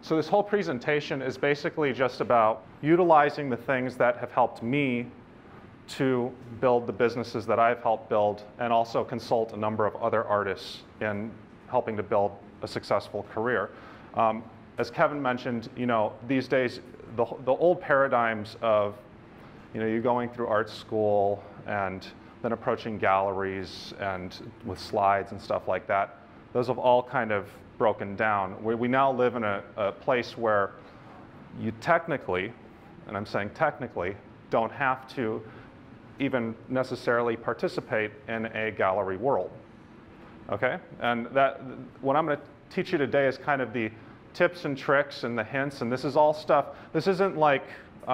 So this whole presentation is basically just about utilizing the things that have helped me to build the businesses that I've helped build, and also consult a number of other artists in helping to build a successful career. As Kevin mentioned, these days, the old paradigms of, you going through art school and then approaching galleries and with slides and stuff like that, those have all kind of broken down. We now live in a place where you technically, and I'm saying technically, don't have to even necessarily participate in a gallery world. Okay? And what I'm going to teach you today is kind of the tips and tricks and the hints, and this is all stuff, this isn't like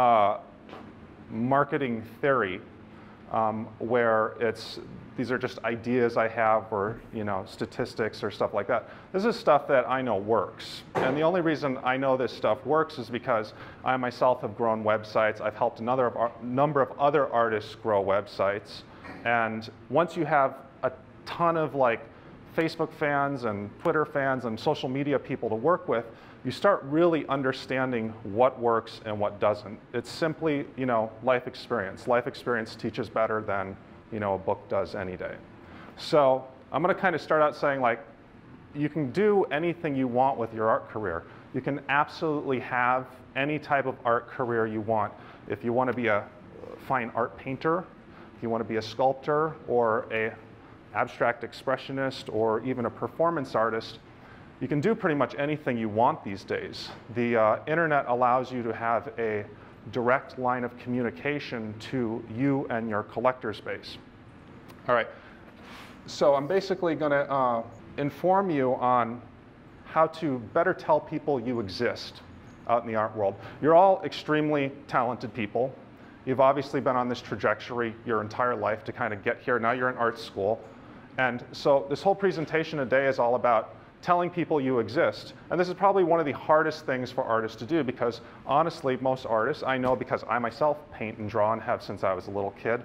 marketing theory where these are just ideas I have, or statistics or stuff like that. This is stuff that I know works. And the only reason I know this stuff works is because I myself have grown websites. I've helped a number of other artists grow websites. And once you have a ton of Facebook fans and Twitter fans and social media people to work with, you start really understanding what works and what doesn't. It's simply, life experience. Life experience teaches better than, a book does any day. So I'm going to kind of start out saying, you can do anything you want with your art career. You can absolutely have any type of art career you want. If you want to be a fine art painter, if you want to be a sculptor, or a abstract expressionist, or even a performance artist, you can do pretty much anything you want these days. The internet allows you to have a direct line of communication to you and your collector's base. All right, so I'm basically going to inform you on how to better tell people you exist out in the art world. You're all extremely talented people. You've obviously been on this trajectory your entire life to kind of get here. Now you're in art school. And so this whole presentation today is all about telling people you exist. And this is probably one of the hardest things for artists to do, because honestly, most artists, I know because I myself paint and draw and have since I was a little kid,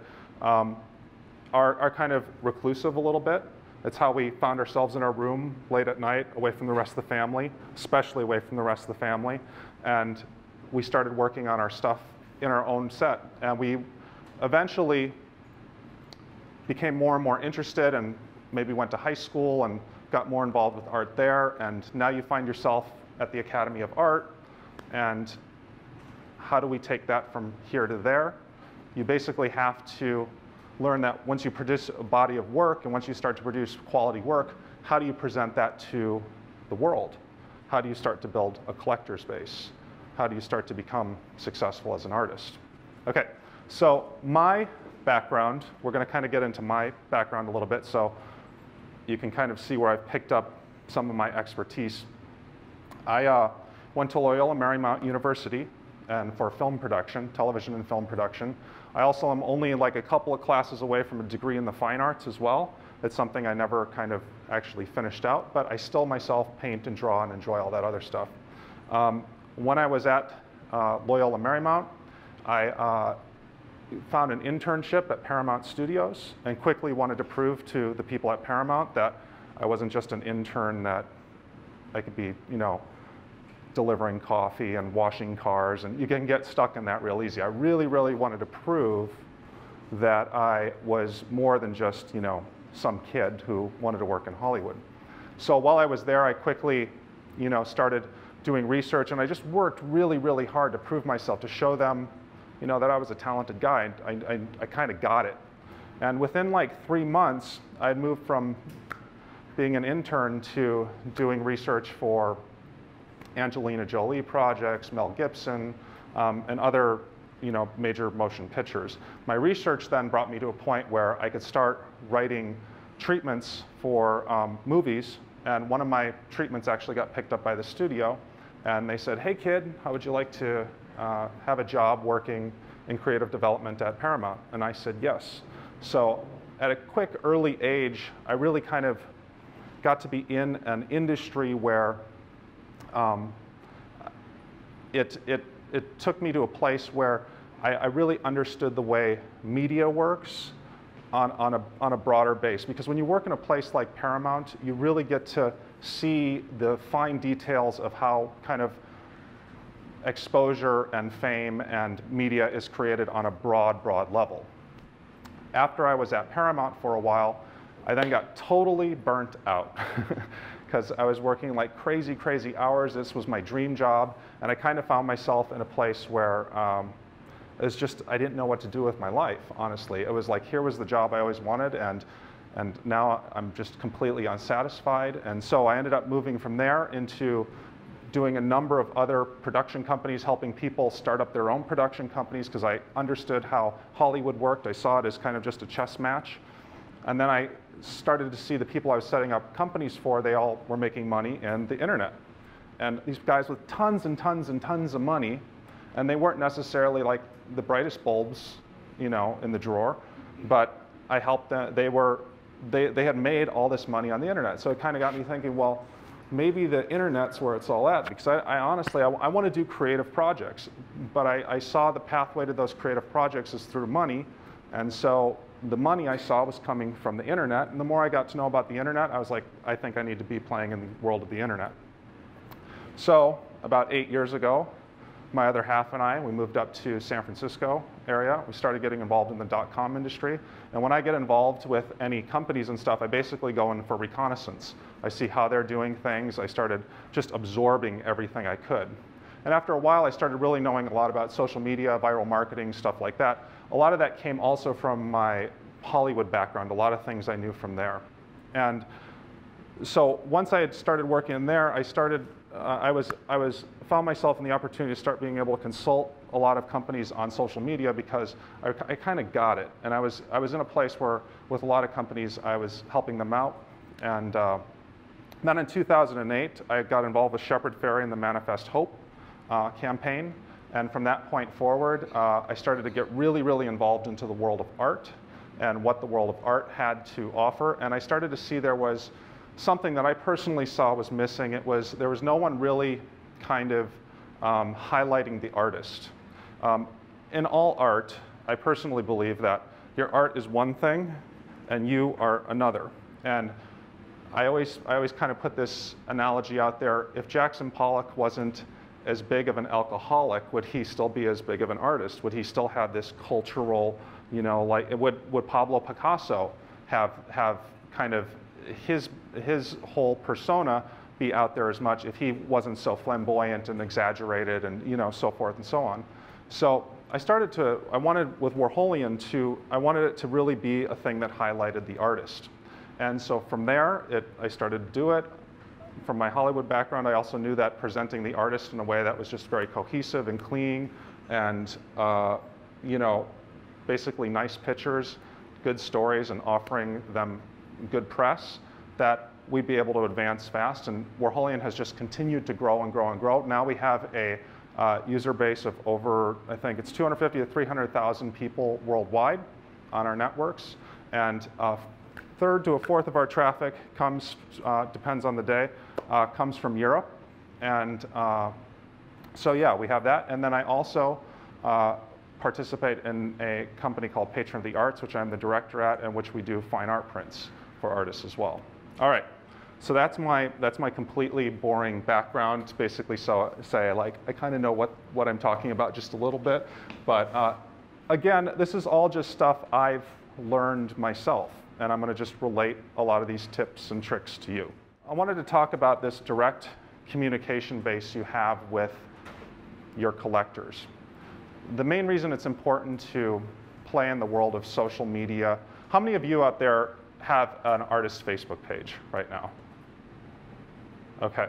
are kind of reclusive a little bit. It's how we found ourselves in our room late at night, away from the rest of the family, especially away from the rest of the family. And we started working on our stuff in our own set. And we eventually became more and more interested, and maybe went to high school and got more involved with art there. And now you find yourself at the Academy of Art. And how do we take that from here to there? You basically have to learn that once you produce a body of work, and once you start to produce quality work, how do you present that to the world? How do you start to build a collector's base? How do you start to become successful as an artist? Okay, so my background, we're going to kind of get into my background a little bit, so you can kind of see where I've picked up some of my expertise. I went to Loyola Marymount University and for film production, television and film production. I also am only like a couple of classes away from a degree in the fine arts as well. It's something I never kind of actually finished out, but I still myself paint and draw and enjoy all that other stuff. When I was at Loyola Marymount, I found an internship at Paramount Studios and quickly wanted to prove to the people at Paramount that I wasn't just an intern, that I could be, delivering coffee and washing cars, and you can get stuck in that real easy. I really, really wanted to prove that I was more than just, some kid who wanted to work in Hollywood. So while I was there, I quickly, started doing research, and I just worked really, really hard to prove myself, to show them, that I was a talented guy. I kind of got it. And within like 3 months, I'd moved from being an intern to doing research for Angelina Jolie projects, Mel Gibson, and other major motion pictures. My research then brought me to a point where I could start writing treatments for movies, and one of my treatments actually got picked up by the studio, and they said, "Hey kid, how would you like to have a job working in creative development at Paramount?" And I said yes. So at a quick early age, I really kind of got to be in an industry where it took me to a place where I really understood the way media works on a broader base. Because when you work in a place like Paramount, you really get to see the fine details of how kind of exposure and fame and media is created on a broad, broad level. After I was at Paramount for a while, I then got totally burnt out because I was working like crazy, crazy hours. This was my dream job, and I kind of found myself in a place where it's just, I didn't know what to do with my life, honestly. It was like, here was the job I always wanted, and now I'm just completely unsatisfied. And so I ended up moving from there into doing a number of other production companies, helping people start up their own production companies, because I understood how Hollywood worked. I saw it as kind of just a chess match. And then I started to see the people I was setting up companies for, they all were making money in the internet. And these guys with tons and tons and tons of money, and they weren't necessarily like the brightest bulbs, you know, in the drawer, but I helped them. They had made all this money on the internet. So it kind of got me thinking, well, maybe the internet's where it's all at, because I honestly want to do creative projects, but I saw the pathway to those creative projects is through money, and so the money I saw was coming from the internet, and the more I got to know about the internet, I was like, I think I need to be playing in the world of the internet. So about 8 years ago, my other half and I, we moved up to San Francisco area. We started getting involved in the .com industry. And when I get involved with any companies and stuff, I basically go in for reconnaissance. I see how they're doing things. I started just absorbing everything I could. And after a while, I started really knowing a lot about social media, viral marketing, stuff like that. A lot of that came also from my Hollywood background, a lot of things I knew from there. And so once I had started working in there, I found myself in the opportunity to start being able to consult a lot of companies on social media, because I kind of got it. And I was in a place where, with a lot of companies, I was helping them out. And then in 2008, I got involved with Shepard Fairey in the Manifest Hope campaign. And from that point forward, I started to get really, really involved into the world of art and what the world of art had to offer. And I started to see there was something that I personally saw was missing. There was no one really kind of highlighting the artist. In all art, I personally believe that your art is one thing and you are another. And I always kind of put this analogy out there. If Jackson Pollock wasn't as big of an alcoholic, would he still be as big of an artist? Would he still have this cultural, you know, like, would Pablo Picasso have kind of his whole persona be out there as much if he wasn't so flamboyant and exaggerated and, you know, so forth and so on? So I wanted with Warholian I wanted it to really be a thing that highlighted the artist. And so from there, I started to do it. From my Hollywood background, I also knew that presenting the artist in a way that was just very cohesive and clean and, you know, basically nice pictures, good stories, and offering them good press, that we'd be able to advance fast. And Warholian has just continued to grow and grow and grow. Now we have a user base of over, I think it's 250 to 300,000 people worldwide on our networks. And third to a fourth of our traffic comes, depends on the day, comes from Europe. And so yeah, we have that. And then I also participate in a company called Patron of the Arts, which I'm the director at, and which we do fine art prints for artists as well. All right, so that's my completely boring background. It's basically say like I kind of know what I'm talking about just a little bit, but again, this is all just stuff I've learned myself, and I'm going to just relate a lot of these tips and tricks to you. I wanted to talk about this direct communication base you have with your collectors. The main reason it's important to play in the world of social media. How many of you out there have an artist Facebook page right now? Okay.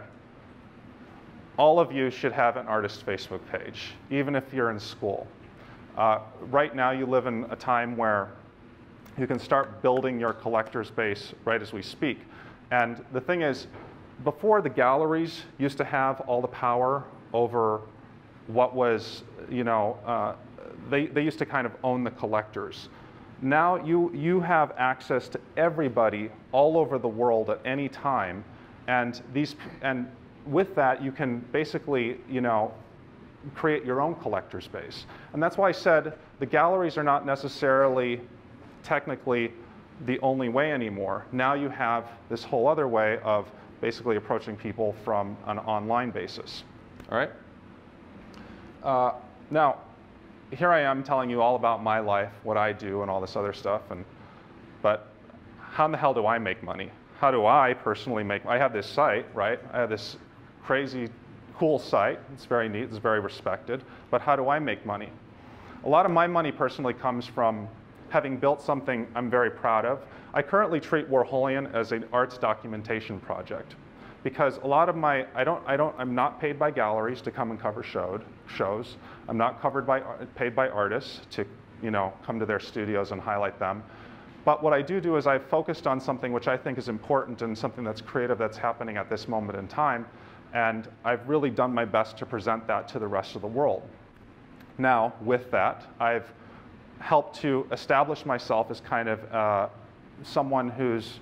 All of you should have an artist Facebook page, even if you're in school. Right now, you live in a time where you can start building your collector's base right as we speak. And the thing is, before, the galleries used to have all the power over what was, you know, they used to kind of own the collectors. Now you have access to everybody all over the world at any time, and with that you can basically, you know, create your own collector's base. And that's why I said the galleries are not necessarily technically the only way anymore. Now you have this whole other way of basically approaching people from an online basis. All right? Now, here I am telling you all about my life, what I do, and all this other stuff. But how in the hell do I make money? How do I personally make? I have this site, right? I have this crazy, cool site. It's very neat. It's very respected. But how do I make money? A lot of my money personally comes from having built something I'm very proud of. I currently treat Warholian as an arts documentation project, because a lot of my, I'm not paid by galleries to come and cover shows. I'm not paid by artists to, come to their studios and highlight them. But what I do is I've focused on something which I think is important and something that's creative that's happening at this moment in time. And I've really done my best to present that to the rest of the world. Now, with that, I've helped to establish myself as kind of someone who's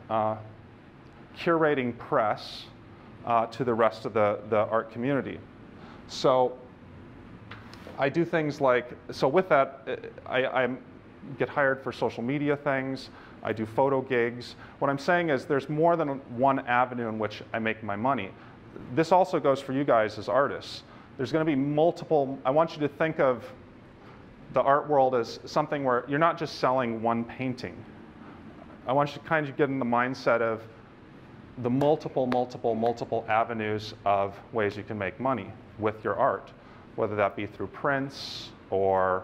curating press to the rest of the art community. So I do things like, so with that, I get hired for social media things. I do photo gigs. What I'm saying is there's more than one avenue in which I make my money. This also goes for you guys as artists. There's going to be multiple, I want you to think of the art world as something where you're not just selling one painting. I want you to kind of get in the mindset of the multiple avenues of ways you can make money with your art, whether that be through prints or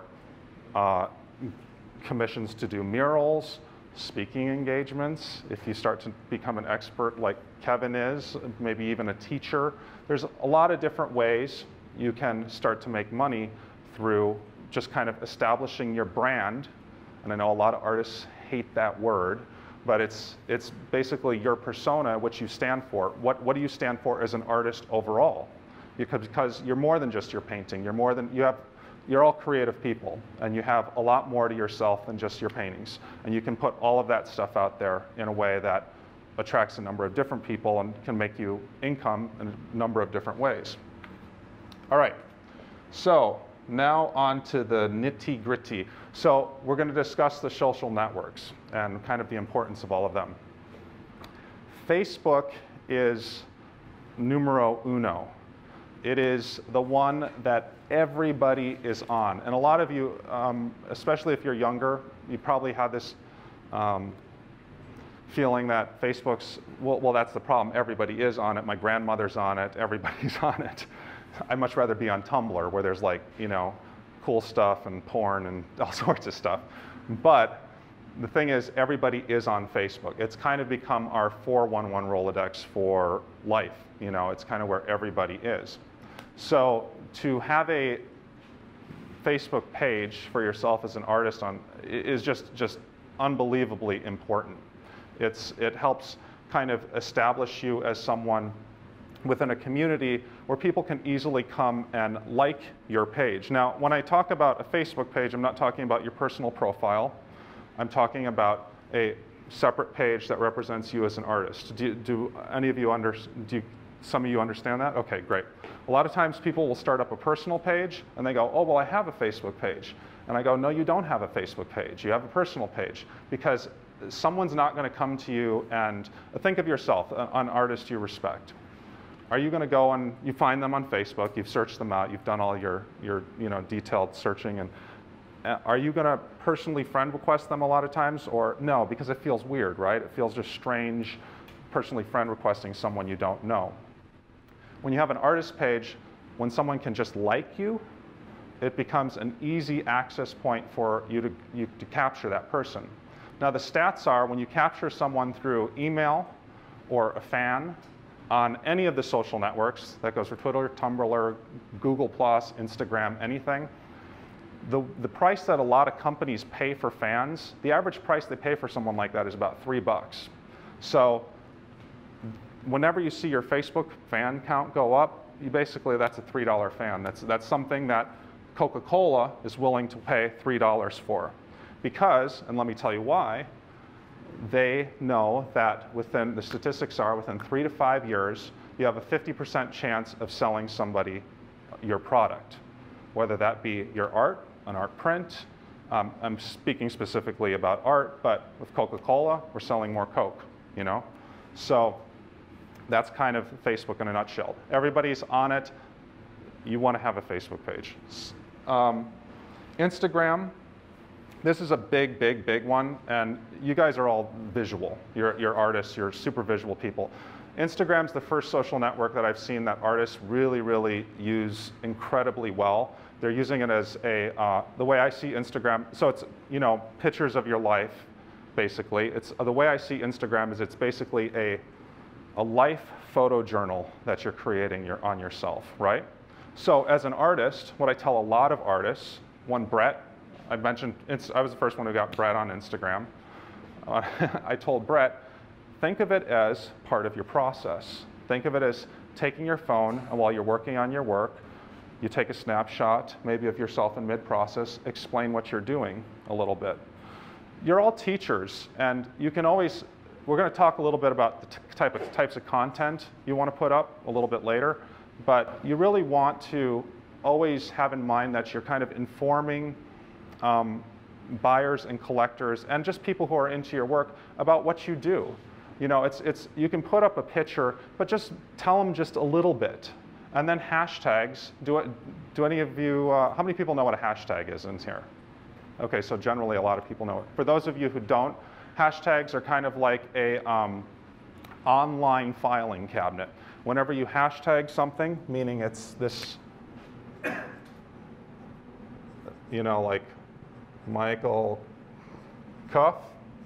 commissions to do murals, speaking engagements. If you start to become an expert like Kevin is, maybe even a teacher, there's a lot of different ways you can start to make money through just kind of establishing your brand. And I know a lot of artists hate that word, but it's basically your persona, what you stand for. What do you stand for as an artist overall? Because you're more than just your painting. You're all creative people, and you have a lot more to yourself than just your paintings. And you can put all of that stuff out there in a way that attracts a number of different people and can make you income in a number of different ways. All right, so now on to the nitty-gritty. So we're going to discuss the social networks and kind of the importance of all of them. Facebook is numero uno. It is the one that everybody is on. And a lot of you, especially if you're younger, you probably have this feeling that Facebook's, well, that's the problem. Everybody is on it. My grandmother's on it. Everybody's on it. I'd much rather be on Tumblr, where there's like, cool stuff and porn and all sorts of stuff. But the thing is, everybody is on Facebook. It's kind of become our 411 Rolodex for life. It's kind of where everybody is. So to have a Facebook page for yourself as an artist is just unbelievably important. It helps kind of establish you as someone within a community where people can easily come and like your page. Now, when I talk about a Facebook page, I'm not talking about your personal profile. I'm talking about a separate page that represents you as an artist. Do any of you some of you understand that? Okay, great. A lot of times people will start up a personal page and they go, oh, well, I have a Facebook page. And I go, no, you don't have a Facebook page. You have a personal page, because someone's not going to come to you and think of yourself, an artist you respect. Are you going to go and you find them on Facebook, you've searched them out, you've done all your detailed searching, and are you going to personally friend request them a lot of times? Or no, because it feels weird, right? It feels just strange personally friend requesting someone you don't know. When you have an artist page, when someone can just like you, it becomes an easy access point for you to capture that person. Now the stats are, when you capture someone through email or a fan on any of the social networks, that goes for Twitter, Tumblr, Google+, Instagram, anything, the price that a lot of companies pay for fans, the average price they pay for someone like that is about $3. So whenever you see your Facebook fan count go up, that's a $3 fan. That's something that Coca-Cola is willing to pay $3 for. Because, and let me tell you why, they know that the statistics are within 3 to 5 years, you have a 50% chance of selling somebody your product, whether that be your art, an art print. I'm speaking specifically about art, but with Coca-Cola, we're selling more Coke, So that's kind of Facebook in a nutshell. Everybody's on it. you want to have a Facebook page. Instagram, this is a big, big, big one, and you guys are all visual. You're artists, you're super visual people. Instagram's the first social network that I've seen that artists really, really use incredibly well. They're using it as a, the way I see Instagram, so it's, you know, pictures of your life, basically. It's, the way I see Instagram is it's basically a life photo journal that you're creating on yourself, right? So as an artist, what I tell a lot of artists, one Brett, I mentioned, I was the first one who got Brett on Instagram. I told Brett, think of it as part of your process. Think of it as taking your phone, and while you're working on your work, you take a snapshot, maybe of yourself in mid-process, explain what you're doing a little bit. You're all teachers, and you can always, we're going to talk a little bit about the types of content you want to put up a little bit later, but you really want to always have in mind that you're kind of informing buyers and collectors and just people who are into your work about what you do. You know, you can put up a picture, but just tell them just a little bit. And then hashtags. Do any of you, how many people know what a hashtag is in here? Okay, so generally a lot of people know it. For those of you who don't, hashtags are kind of like a online filing cabinet. Whenever you hashtag something, meaning it's this, you know, like Michael Cuffe,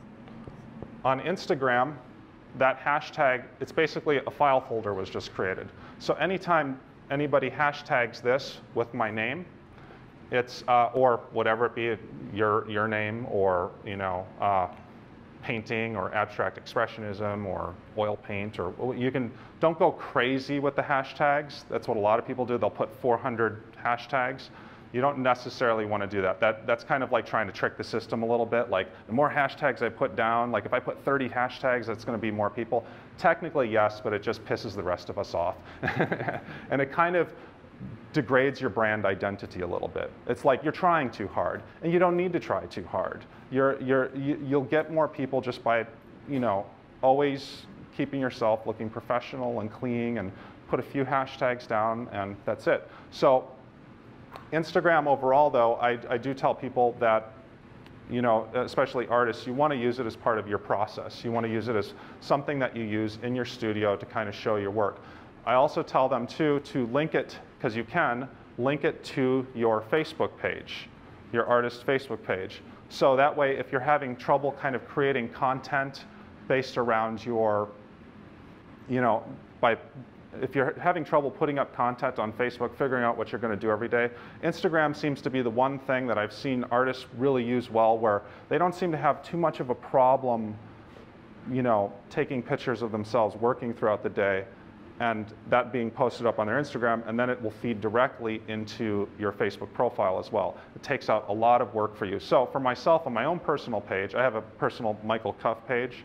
on Instagram, that hashtag, it's basically a file folder was just created. So anytime anybody hashtags this with my name, it's, or whatever it be, your name, or, you know, painting, or abstract expressionism, or oil paint, or you can, don't go crazy with the hashtags. That's what a lot of people do. They'll put 400 hashtags. You don't necessarily want to do that. That's kind of like trying to trick the system a little bit. Like, the more hashtags I put down, like if I put 30 hashtags, that's going to be more people. Technically, yes, but it just pisses the rest of us off. And it kind of degrades your brand identity a little bit. It's like you're trying too hard, and you don't need to try too hard. You'll get more people just by, you know, always keeping yourself looking professional and clean, and put a few hashtags down, and that's it. So Instagram overall, though, I do tell people that, you know, especially artists, you want to use it as part of your process. You want to use it as something that you use in your studio to kind of show your work. I also tell them, too, to link it, because you can, link it to your Facebook page, your artist Facebook page. So that way, if you're having trouble kind of creating content based around your, you know, if you're having trouble putting up content on Facebook, figuring out what you're going to do every day, Instagram seems to be the one thing that I've seen artists really use well, where they don't seem to have too much of a problem, you know, taking pictures of themselves working throughout the day, and that being posted up on their Instagram, and then it will feed directly into your Facebook profile as well. It takes out a lot of work for you. So for myself, on my own personal page, I have a personal Michael Cuffe page.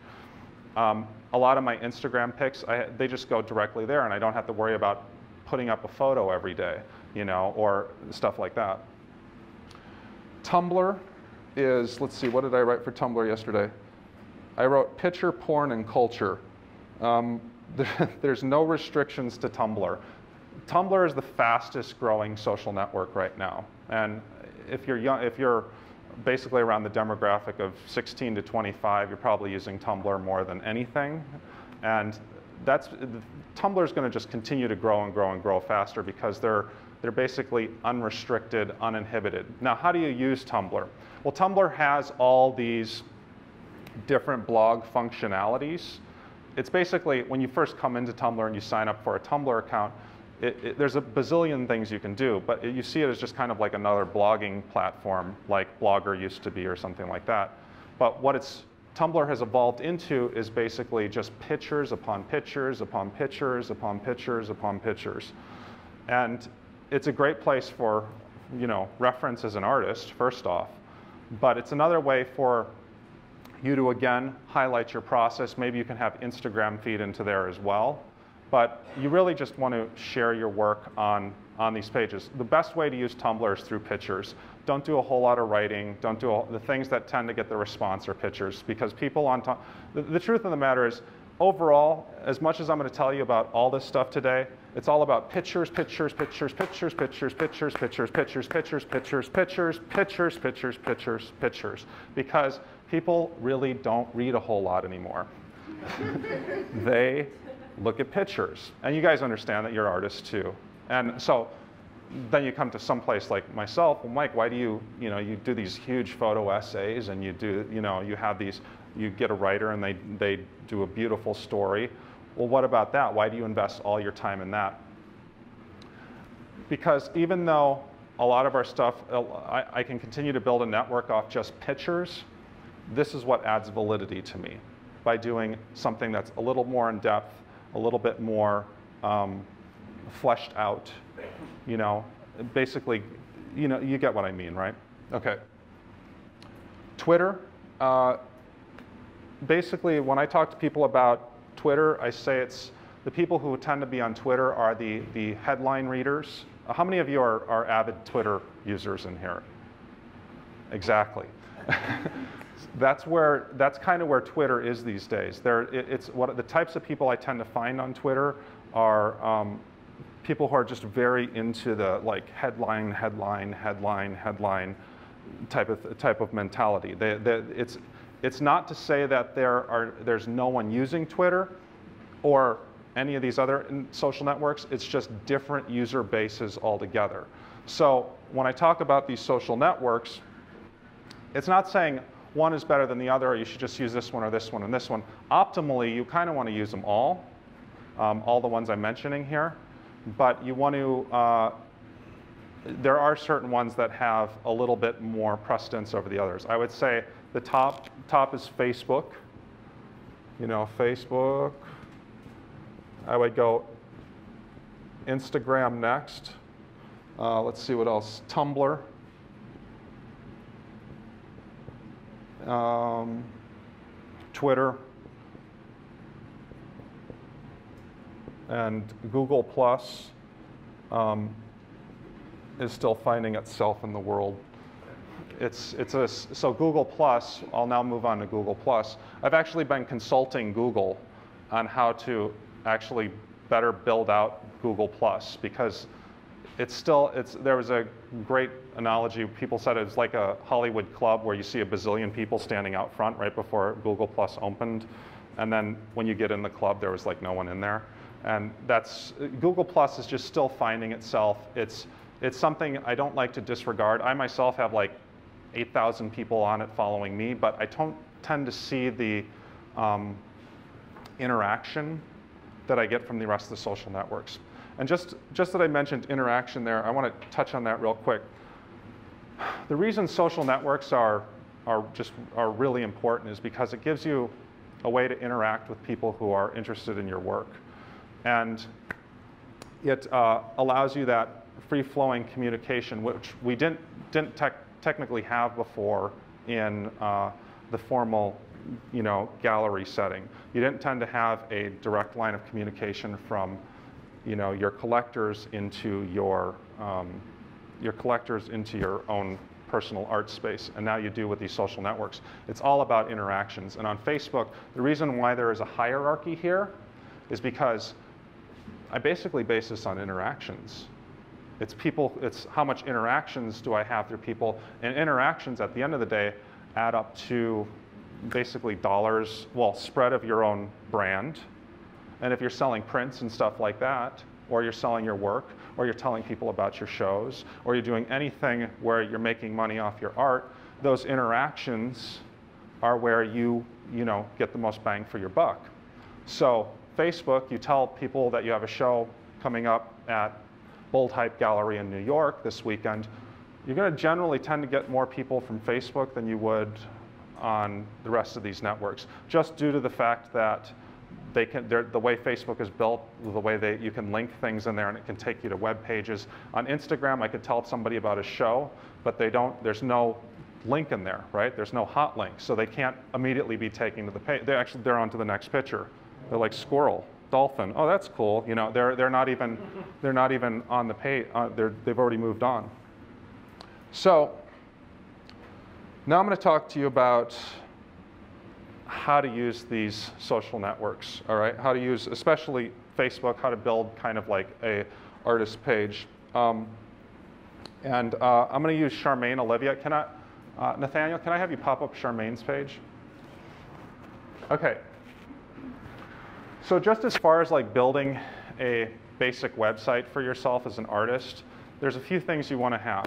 A lot of my Instagram pics, they just go directly there, and I don't have to worry about putting up a photo every day, you know, or stuff like that. Tumblr is, let's see, what did I write for Tumblr yesterday? I wrote picture, porn, and culture. There's no restrictions to Tumblr. Tumblr is the fastest growing social network right now. And if you're young, if you're basically around the demographic of 16 to 25, you're probably using Tumblr more than anything. And Tumblr is going to just continue to grow and grow and grow faster, because they're basically unrestricted, uninhibited. Now, how do you use Tumblr? Well, Tumblr has all these different blog functionalities. It's basically, when you first come into Tumblr and you sign up for a Tumblr account, there's a bazillion things you can do, but you see it as just kind of like another blogging platform, like Blogger used to be or something like that. But what Tumblr has evolved into is basically just pictures upon pictures upon pictures upon pictures upon pictures. And it's a great place for, you know, reference as an artist, first off. But it's another way for you to, again, highlight your process. Maybe you can have Instagram feed into there as well. But you really just want to share your work on these pages. The best way to use Tumblr is through pictures. Don't do a whole lot of writing. Don't do the things that tend to get the response are pictures, because people on Tumblr, the truth of the matter is, overall, as much as I'm going to tell you about all this stuff today, It's all about pictures, pictures, pictures, pictures, pictures, pictures, pictures, pictures, pictures, pictures, pictures, pictures, pictures, pictures, pictures, because people really don't read a whole lot anymore. They look at pictures. And you guys understand that you're artists too. And so then you come to some place like myself, well, Mike, why do you do these huge photo essays and you do, you have these, you get a writer and they do a beautiful story. Well, what about that? Why do you invest all your time in that? Because even though a lot of our stuff, I can continue to build a network off just pictures, this is what adds validity to me by doing something that's a little more in depth, a little bit more fleshed out, basically, you get what I mean, right? Okay. Twitter, basically when I talk to people about Twitter, I say it's the people who tend to be on Twitter are the headline readers. How many of you are avid Twitter users in here? Exactly. That's kind of where Twitter is these days. The types of people I tend to find on Twitter are people who are just very into the headline type of mentality. It's not to say that there's no one using Twitter or any of these other social networks. It's just different user bases altogether. So when I talk about these social networks, it's not saying one is better than the other, or you should just use this one or this one and this one. Optimally, you kind of want to use them all the ones I'm mentioning here. But you want to, there are certain ones that have a little bit more precedence over the others. I would say the top is Facebook. Facebook. I would go Instagram next. Let's see what else. Tumblr. Twitter. And Google Plus is still finding itself in the world. So Google Plus, I'll now move on to Google Plus. I've actually been consulting Google on how to actually better build out Google Plus, because there was a great analogy. People said it's like a Hollywood club where you see a bazillion people standing out front right before Google Plus opened. And then when you get in the club, there was no one in there. And Google Plus is just still finding itself. It's something I don't like to disregard. I myself have 8,000 people on it following me, but I don't tend to see the interaction that I get from the rest of the social networks. And just that I mentioned interaction there, I want to touch on that real quick. The reason social networks are really important is because it gives you a way to interact with people who are interested in your work. And it allows you that free-flowing communication, which we didn't technically have before in the formal gallery setting. You didn't tend to have a direct line of communication from your collectors into your own personal art space, and now you do with these social networks. It's all about interactions. And on Facebook, the reason why there is a hierarchy here is because I basically base this on interactions. It's how much interactions do I have through people, and interactions at the end of the day add up to basically dollars, spread of your own brand. And if you're selling prints and stuff like that, or you're selling your work, or you're telling people about your shows, or you're doing anything where you're making money off your art, those interactions are where you get the most bang for your buck. So Facebook, you tell people that you have a show coming up at Bold Hype Gallery in New York this weekend, you're going to generally tend to get more people from Facebook than you would on the rest of these networks, just due to the fact that the way Facebook is built, the way you can link things in there and it can take you to web pages. On Instagram, I could tell somebody about a show, but there's no link in there, right? There's no hot link, so they can't immediately be taken to the page. They're on to the next picture. They're like squirrel, dolphin. Oh, that's cool. They're not even on the page. They've already moved on. So now I'm going to talk to you about how to use these social networks. All right, how to use especially Facebook, how to build kind of like a artist page. I'm going to use Charmaine Olivia. Nathaniel, can I have you pop up Charmaine's page? Okay. So just as far as like building a basic website for yourself as an artist, there's a few things you want to have.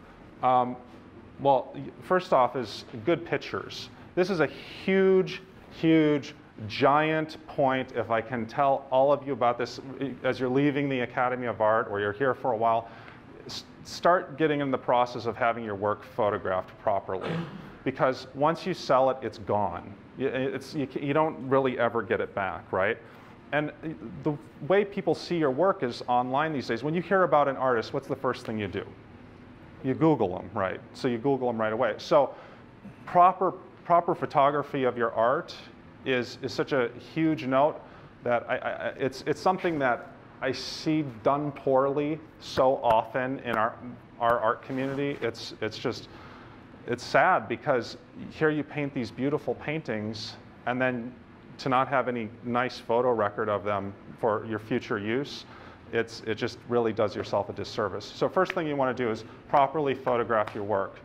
Well, first off is good pictures. This is a huge, huge, giant point. If I can tell all of you about this as you're leaving the Academy of Art or you're here for a while, start getting in the process of having your work photographed properly. Because once you sell it, it's gone. You don't really ever get it back, right? And the way people see your work is online these days. When you hear about an artist, what's the first thing you do? You Google them, right? So you Google them right away. So proper photography of your art is such a huge note that it's something that I see done poorly so often in our art community. It's sad because here you paint these beautiful paintings and then to not have any nice photo record of them for your future use, it just really does yourself a disservice. So first thing you want to do is properly photograph your work.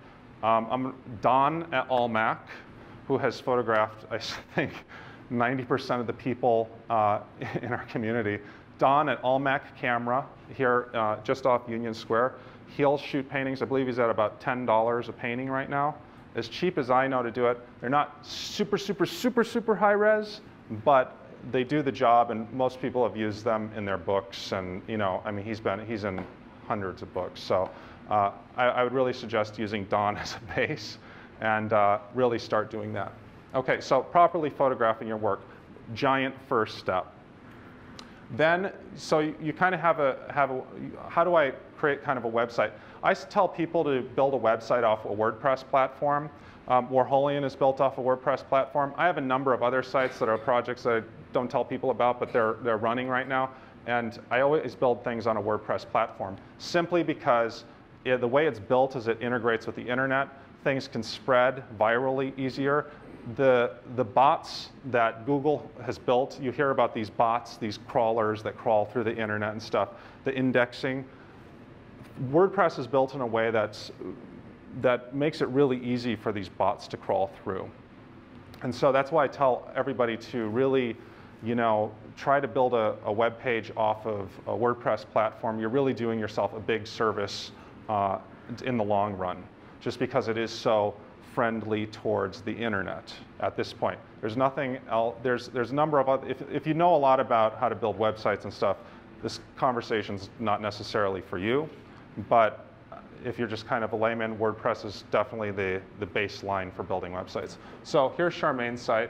Don at Almac, who has photographed, I think, 90% of the people in our community. Don at Almac Camera here just off Union Square. He'll shoot paintings. I believe he's at about $10 a painting right now. As cheap as I know to do it. They're not super, super, super, super high res, but they do the job, and most people have used them in their books. And I mean, he's in hundreds of books. So I would really suggest using Don as a base and really start doing that. Okay, so properly photographing your work, giant first step. Then, so you kind of have a, how do I create kind of a website? I tell people to build a website off a WordPress platform. Warholian is built off a WordPress platform. I have a number of other sites that are projects that I don't tell people about, but they're running right now. And I always build things on a WordPress platform, simply because the way it's built is it integrates with the internet. Things can spread virally easier. The bots that Google has built, you hear about these bots, these crawlers that crawl through the internet and stuff, the indexing. WordPress is built in a way that makes it really easy for these bots to crawl through. And so that's why I tell everybody to really, try to build a web page off of a WordPress platform. You're really doing yourself a big service in the long run, just because it is so friendly towards the internet at this point. There's nothing else, there's a number of other, if you know a lot about how to build websites and stuff, this conversation's not necessarily for you, but if you're just kind of a layman, WordPress is definitely the baseline for building websites. So here's Charmaine's site.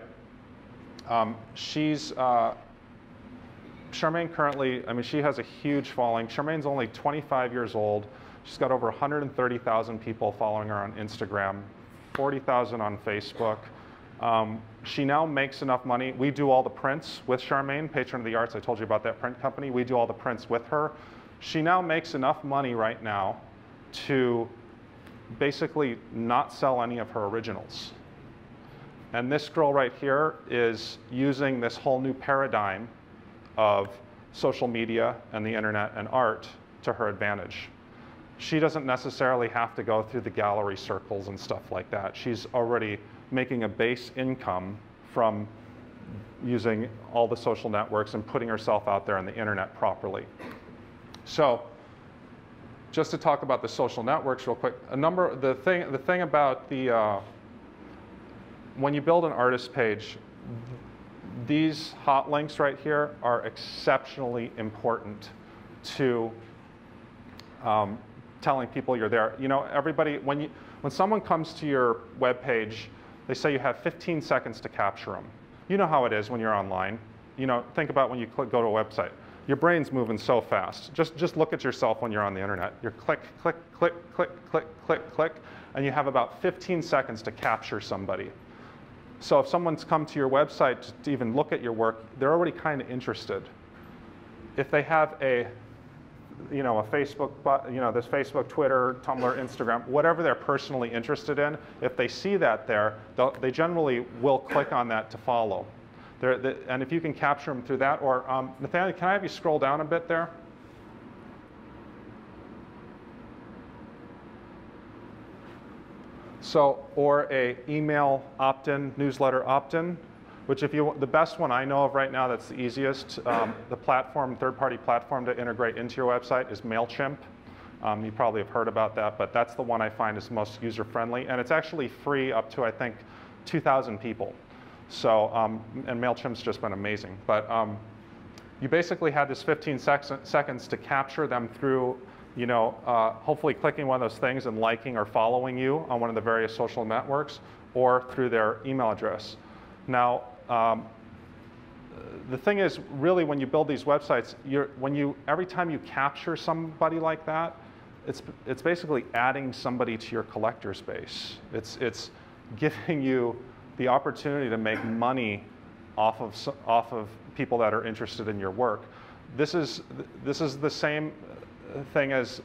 Charmaine currently, I mean, she has a huge following. Charmaine's only 25 years old. She's got over 130,000 people following her on Instagram, 40,000 on Facebook. She now makes enough money. We do all the prints with Charmaine, Patron of the Arts. I told you about that print company. We do all the prints with her. She now makes enough money right now to basically not sell any of her originals. And this girl right here is using this whole new paradigm of social media and the internet and art to her advantage. She doesn't necessarily have to go through the gallery circles and stuff like that. She's already making a base income from using all the social networks and putting herself out there on the internet properly. So just to talk about the social networks real quick, the thing about when you build an artist page, these hot links right here are exceptionally important to telling people you're there. Everybody, when someone comes to your web page, they say you have 15 seconds to capture them. You know how it is when you're online. Think about when you go to a website. Your brain's moving so fast. Just look at yourself when you're on the internet. You're click, click, click, click, click, click, click, and you have about 15 seconds to capture somebody. So if someone's come to your website to even look at your work, they're already kind of interested. If they have a Facebook, this Facebook, Twitter, Tumblr, Instagram, whatever they're personally interested in, if they see that there, they generally will click on that to follow. And if you can capture them through that, or Nathaniel, can I have you scroll down a bit there? So, or a email opt-in, newsletter opt-in, which the best one I know of right now that's the easiest, the platform, third-party platform to integrate into your website is MailChimp. You probably have heard about that, but that's the one I find is most user-friendly. And it's actually free up to, I think, 2,000 people. So, and MailChimp's just been amazing. But you basically had this 15 seconds to capture them through, hopefully clicking one of those things and liking or following you on one of the various social networks, or through their email address. Now, the thing is, really, when you build these websites, every time you capture somebody like that, it's basically adding somebody to your collector space. It's giving you the opportunity to make money off of people that are interested in your work. This is the same thing as,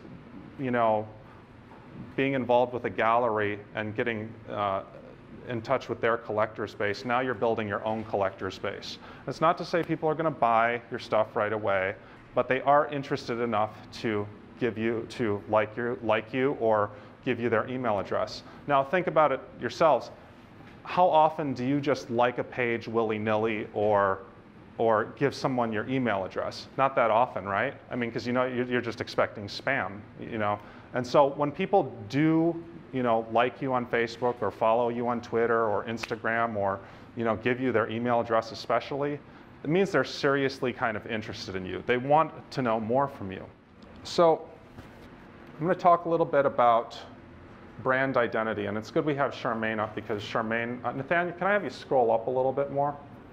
being involved with a gallery and getting in touch with their collector space. Now you're building your own collector space. It's not to say people are going to buy your stuff right away, but they are interested enough to like you or give you their email address. Now think about it yourselves. How often do you just like a page willy-nilly or give someone your email address? Not that often, right? I mean, because you're just expecting spam, And so when people do, like you on Facebook or follow you on Twitter or Instagram or, give you their email address especially, it means they're seriously kind of interested in you. They want to know more from you. So I'm going to talk a little bit about brand identity, and it's good we have Charmaine up because Charmaine, Nathaniel, can I have you scroll up a little bit more?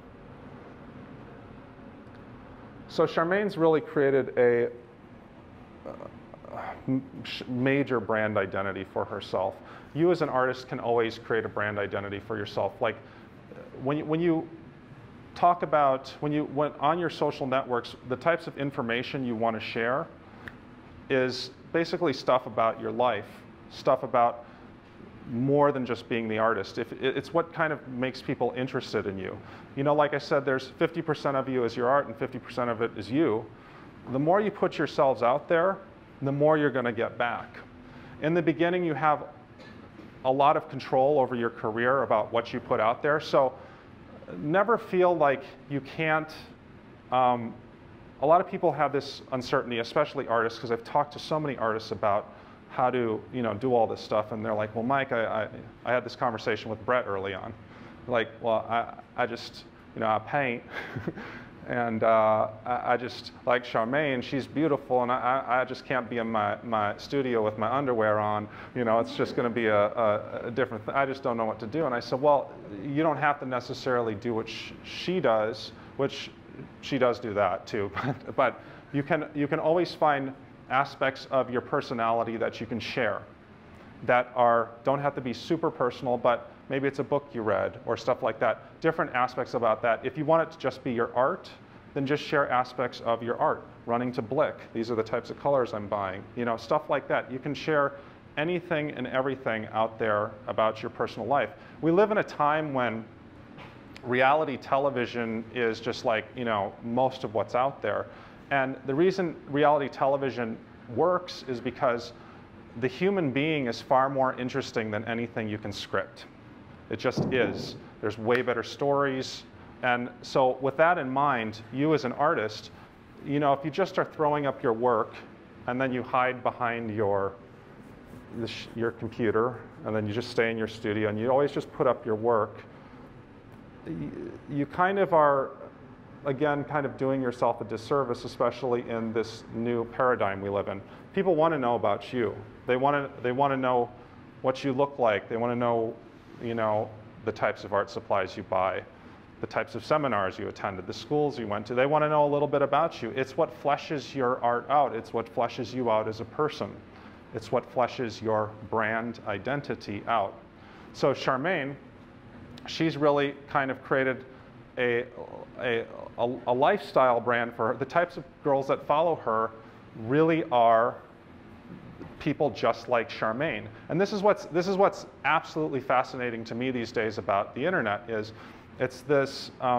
So Charmaine's really created a major brand identity for herself. You as an artist can always create a brand identity for yourself. Like when you talk about, when on your social networks, the types of information you want to share is basically stuff about your life, stuff about more than just being the artist. It's what kind of makes people interested in you. Like I said, there's 50% of you is your art and 50% of it is you. The more you put yourselves out there, the more you're going to get back. In the beginning, you have a lot of control over your career about what you put out there. So never feel like you can't. A lot of people have this uncertainty, especially artists, because I've talked to so many artists about how to do all this stuff, and they're like, well, Mike, I had this conversation with Brett early on. Like, well, I just, I paint, and I just like Charmaine, she's beautiful, and I just can't be in my studio with my underwear on. It's just going to be a different thing. I just don't know what to do. And I said, well, you don't have to necessarily do what she does, which she does do that too, but you can always find aspects of your personality that you can share that don't have to be super personal, but maybe it's a book you read or stuff like that. Different aspects about that. If you want it to just be your art, then just share aspects of your art. Running to Blick, these are the types of colors I'm buying. Stuff like that. You can share anything and everything out there about your personal life. We live in a time when reality television is just like, most of what's out there. And the reason reality television works is because the human being is far more interesting than anything you can script. It just is. There's way better stories. And so with that in mind, you as an artist, if you just are throwing up your work and then you hide behind your computer and then you just stay in your studio and you always just put up your work, you kind of are, again, kind of doing yourself a disservice, especially in this new paradigm we live in. People want to know about you. They want to know what you look like. They want to know, the types of art supplies you buy, the types of seminars you attended, the schools you went to. They want to know a little bit about you. It's what fleshes your art out. It's what fleshes you out as a person. It's what fleshes your brand identity out. So Charmaine, she's really kind of created a lifestyle brand for her. The types of girls that follow her really are people just like Charmaine. And this is what's absolutely fascinating to me these days about the internet is it's this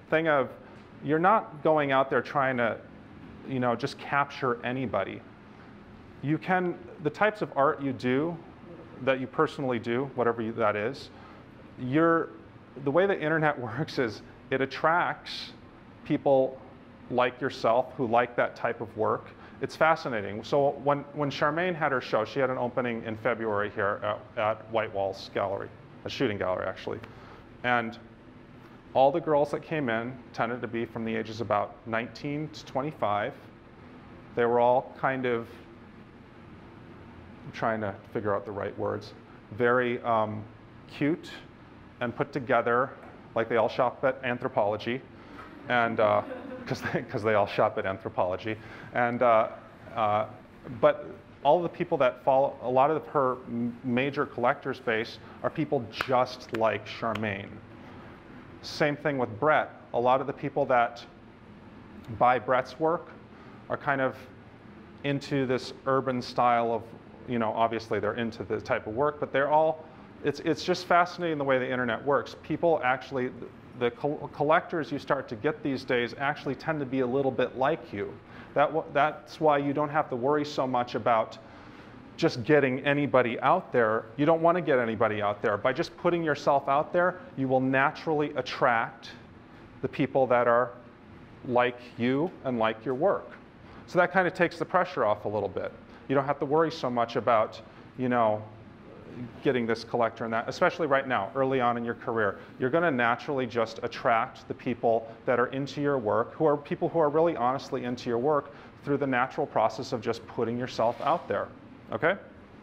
thing of you're not going out there trying to, just capture anybody. You can, the types of art you do, that you personally do, whatever that is, the way the internet works is it attracts people like yourself who like that type of work. It's fascinating. So when Charmaine had her show, she had an opening in February here at White Walls Gallery, a shooting gallery actually. And all the girls that came in tended to be from the ages about 19 to 25. They were all kind of, I'm trying to figure out the right words, very cute and put together, like they all shop at Anthropologie, and because they all shop at Anthropologie, and but all of the people that follow, a lot of her major collectors base are people just like Charmaine. Same thing with Brett. A lot of the people that buy Brett's work are kind of into this urban style of, obviously they're into the type of work, but they're all, it's just fascinating the way the internet works. People actually, the collectors you start to get these days actually tend to be a little bit like you. That's why you don't have to worry so much about just getting anybody out there. You don't want to get anybody out there. By just putting yourself out there, you will naturally attract the people that are like you and like your work. So that kind of takes the pressure off a little bit. You don't have to worry so much about, getting this collector and that, especially right now, early on in your career. You're going to naturally just attract the people that are into your work, who are people who are really honestly into your work through the natural process of just putting yourself out there. Okay?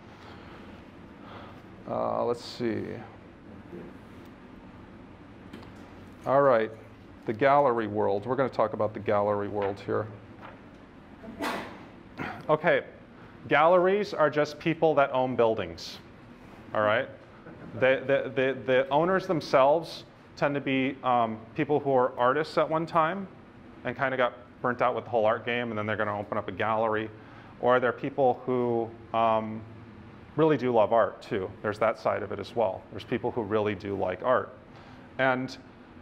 Let's see. All right, the gallery world. We're going to talk about the gallery world here. Okay, galleries are just people that own buildings. All right? The owners themselves tend to be people who are artists at one time and kind of got burnt out with the whole art game, and then they're going to open up a gallery. Or they're people who really do love art, too. There's that side of it as well. There's people who really do like art. And,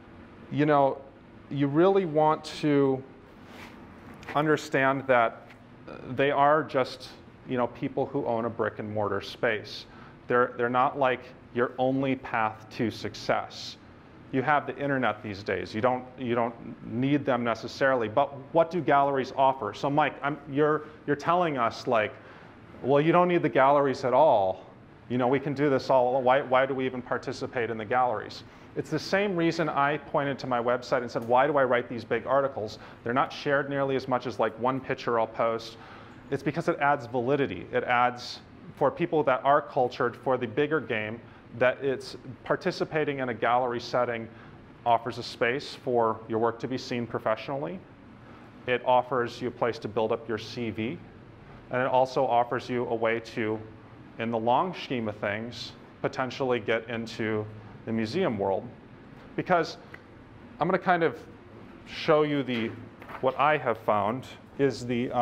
you really want to understand that they are just, people who own a brick and mortar space. They're not like your only path to success. You have the internet these days. You don't need them necessarily. But what do galleries offer? So Mike, you're telling us like, well, you don't need the galleries at all. We can do this all. Why do we even participate in the galleries? It's the same reason I pointed to my website and said, why do I write these big articles? They're not shared nearly as much as like one picture I'll post. It's because it adds validity. It adds, for people that are cultured for the bigger game, that it's participating in a gallery setting offers a space for your work to be seen professionally. It offers you a place to build up your CV. And it also offers you a way to, in the long scheme of things, potentially get into the museum world. Because I'm going to kind of show you what I have found is the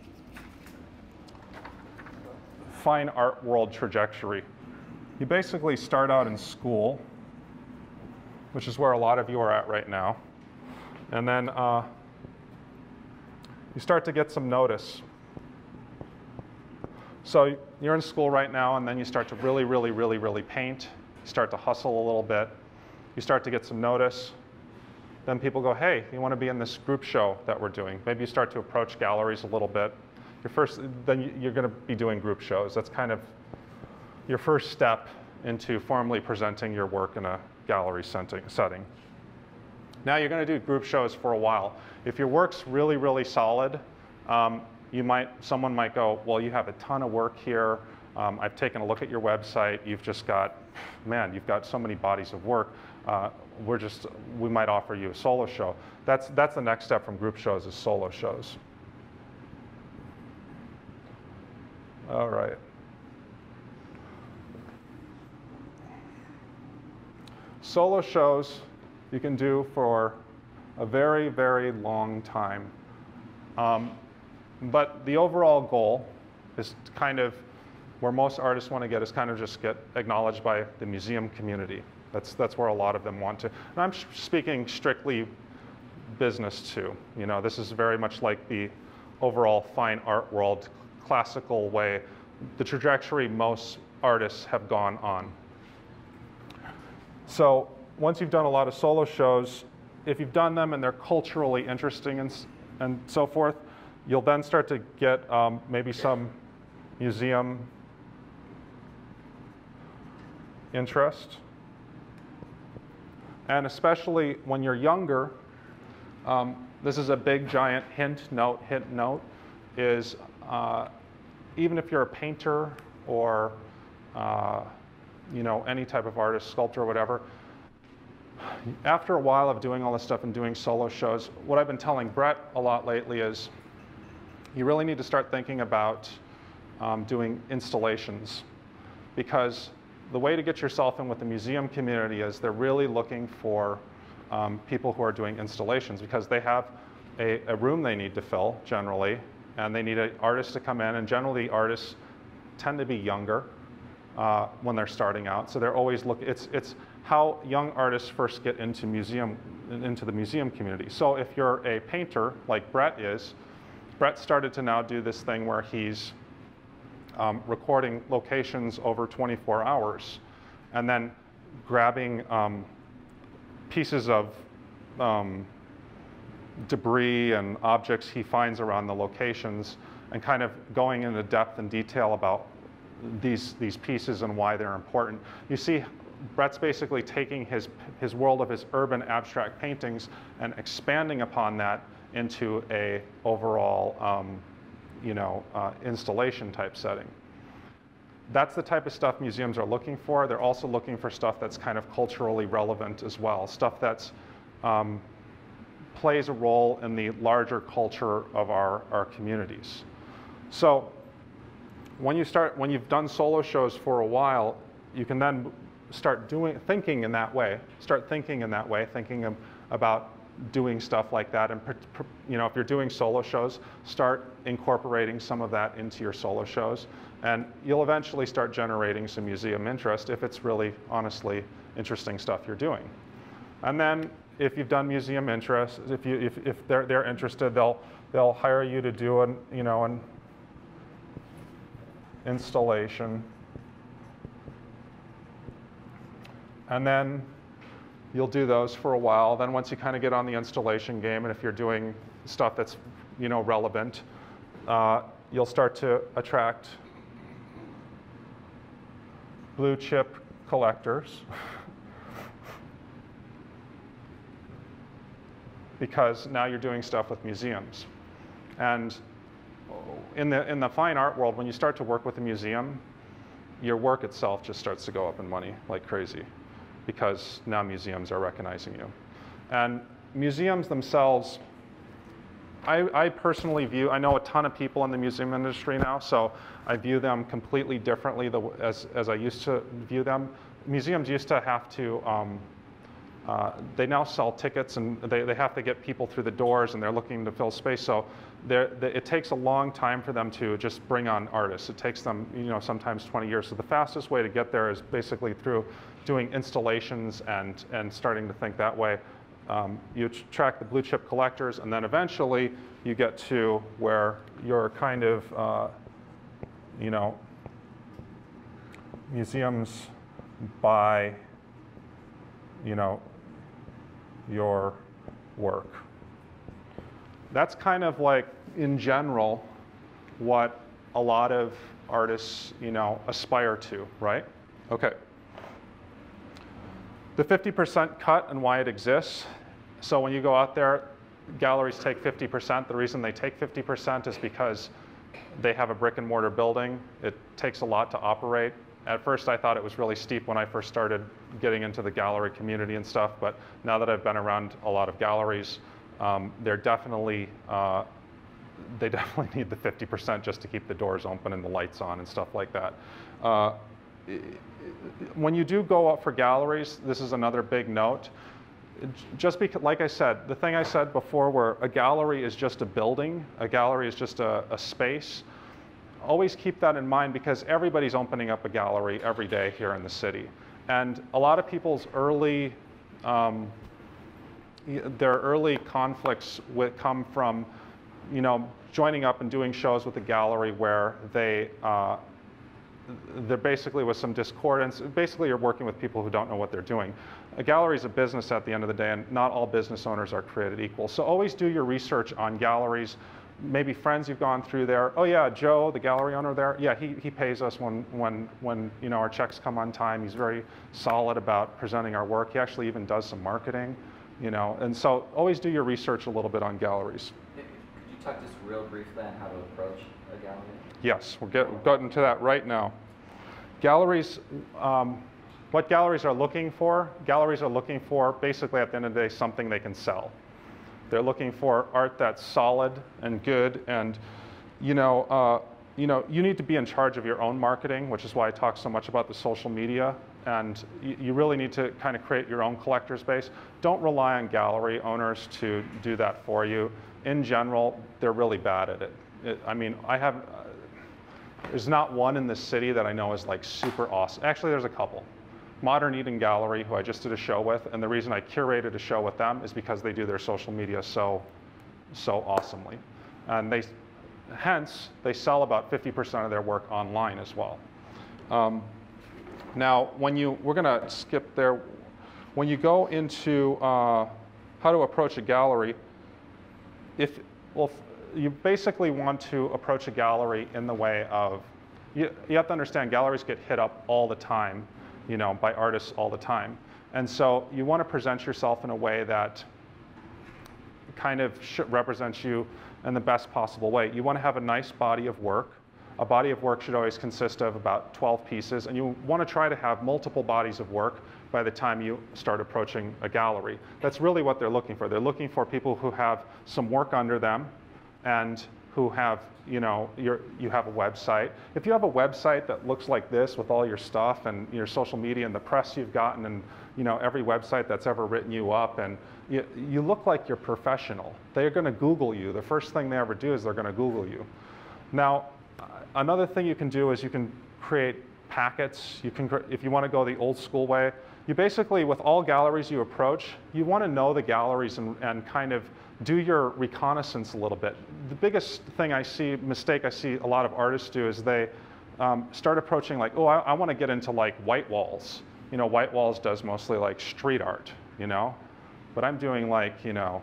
fine art world trajectory. You basically start out in school, which is where a lot of you are at right now. And then you start to get some notice. So you're in school right now, and then you start to really paint. You start to hustle a little bit. You start to get some notice. Then people go, hey, you want to be in this group show that we're doing? Maybe you start to approach galleries a little bit. Then you're going to be doing group shows. That's kind of your first step into formally presenting your work in a gallery setting. Now you're going to do group shows for a while. If your work's really solid, someone might go, well, you have a ton of work here. I've taken a look at your website. You've just got, you've got so many bodies of work. We might offer you a solo show. That's the next step from group shows is solo shows. All right. Solo shows you can do for a very long time. But the overall goal is kind of where most artists want to get is kind of just get acknowledged by the museum community. That's where a lot of them want to. And I'm speaking strictly business too. You know, this is very much like the overall fine art world, classical way, the trajectory most artists have gone on. So once you've done a lot of solo shows, if you've done them and they're culturally interesting and so forth, you'll then start to get maybe some museum interest. And especially when you're younger, this is a big giant hint note, is even if you're a painter or you know, any type of artist, sculptor, or whatever, after a while of doing all this stuff and doing solo shows, what I've been telling Brett a lot lately is you really need to start thinking about doing installations, because the way to get yourself in with the museum community is they're really looking for people who are doing installations, because they have a room they need to fill generally, and they need an artist to come in, and generally artists tend to be younger when they're starting out, so they're always looking. It's how young artists first get into the museum community. So if you're a painter like Brett is, Brett started to now do this thing where he's recording locations over 24 hours and then grabbing pieces of debris and objects he finds around the locations and kind of going into depth and detail about these pieces and why they're important. You see, Brett's basically taking his world of his urban abstract paintings and expanding upon that into a overall you know, installation type setting. That's the type of stuff museums are looking for. They're also looking for stuff that's kind of culturally relevant as well, stuff that's plays a role in the larger culture of our communities. So when you've done solo shows for a while, you can then start thinking in that way, thinking about doing stuff like that. And you know, if you're doing solo shows, start incorporating some of that into your solo shows, and you'll eventually start generating some museum interest if it's really, honestly, interesting stuff you're doing. And then if you've done museum interest, if they're interested, they'll hire you to do an installation, and then you'll do those for a while. Then once you kind of get on the installation game, and if you're doing stuff that's, you know, relevant, you'll start to attract blue chip collectors because now you're doing stuff with museums. And in the fine art world, when you start to work with a museum, your work itself just starts to go up in money like crazy, because now museums are recognizing you. And museums themselves, I personally view, I know a ton of people in the museum industry now, so I view them completely differently as I used to view them. Museums used to have to, they now sell tickets, and they have to get people through the doors, and they're looking to fill space. So it takes a long time for them to just bring on artists. It takes them, you know, sometimes 20 years. So the fastest way to get there is basically through doing installations and starting to think that way. You attract the blue chip collectors, and then eventually you get to where you're kind of, you know, museums buy, you know, your work. That's kind of like, in general, what a lot of artists, you know, aspire to, right? Okay. The 50% cut and why it exists. So when you go out there, galleries take 50%. The reason they take 50% is because they have a brick and mortar building. It takes a lot to operate. At first, I thought it was really steep when I first started getting into the gallery community and stuff, but now that I've been around a lot of galleries, they definitely need the 50% just to keep the doors open and the lights on and stuff like that. When you do go up for galleries, this is another big note. Just because, like I said, the thing I said before, where a gallery is just a building, a gallery is just a space, always keep that in mind, because everybody's opening up a gallery every day here in the city. And a lot of people's early their early conflicts come from, joining up and doing shows with a gallery where there basically was some discordance. Basically, you're working with people who don't know what they're doing. A gallery is a business at the end of the day, and not all business owners are created equal. So always do your research on galleries. Maybe friends you've gone through there. Oh yeah, Joe, the gallery owner there. Yeah, he pays us when our checks come on time. He's very solid about presenting our work. He actually even does some marketing, And so always do your research a little bit on galleries. Could you talk just real briefly on how to approach a gallery? Yes, we're getting to that right now. Galleries, what galleries are looking for? Galleries are looking for, basically at the end of the day, something they can sell. They're looking for art that's solid and good, and you need to be in charge of your own marketing, which is why I talk so much about the social media. And you really need to kind of create your own collector's base. Don't rely on gallery owners to do that for you. In general, they're really bad at it. There's not one in the city that I know is like super awesome. Actually, there's a couple. Modern Eden Gallery, who I just did a show with, and the reason I curated a show with them is because they do their social media so awesomely. And hence, they sell about 50% of their work online as well. Now, we're gonna skip there. When you go into how to approach a gallery, you basically want to approach a gallery in the way of, you have to understand galleries get hit up all the time, by artists all the time. And so you want to present yourself in a way that kind of represents you in the best possible way. You want to have a nice body of work. A body of work should always consist of about 12 pieces, and you want to try to have multiple bodies of work by the time you start approaching a gallery. That's really what they're looking for. They're looking for people who have some work under them and who have, you have a website. If you have a website that looks like this with all your stuff and your social media and the press you've gotten and, every website that's ever written you up, and you look like you're professional. They're going to Google you. The first thing they ever do is they're going to Google you. Now, another thing you can do is you can create packets. If you want to go the old school way, you basically, with all galleries you approach, you want to know the galleries and kind of do your reconnaissance a little bit. The biggest mistake I see a lot of artists do is they start approaching like, oh, I want to get into like White Walls. White Walls does mostly like street art, but I'm doing like,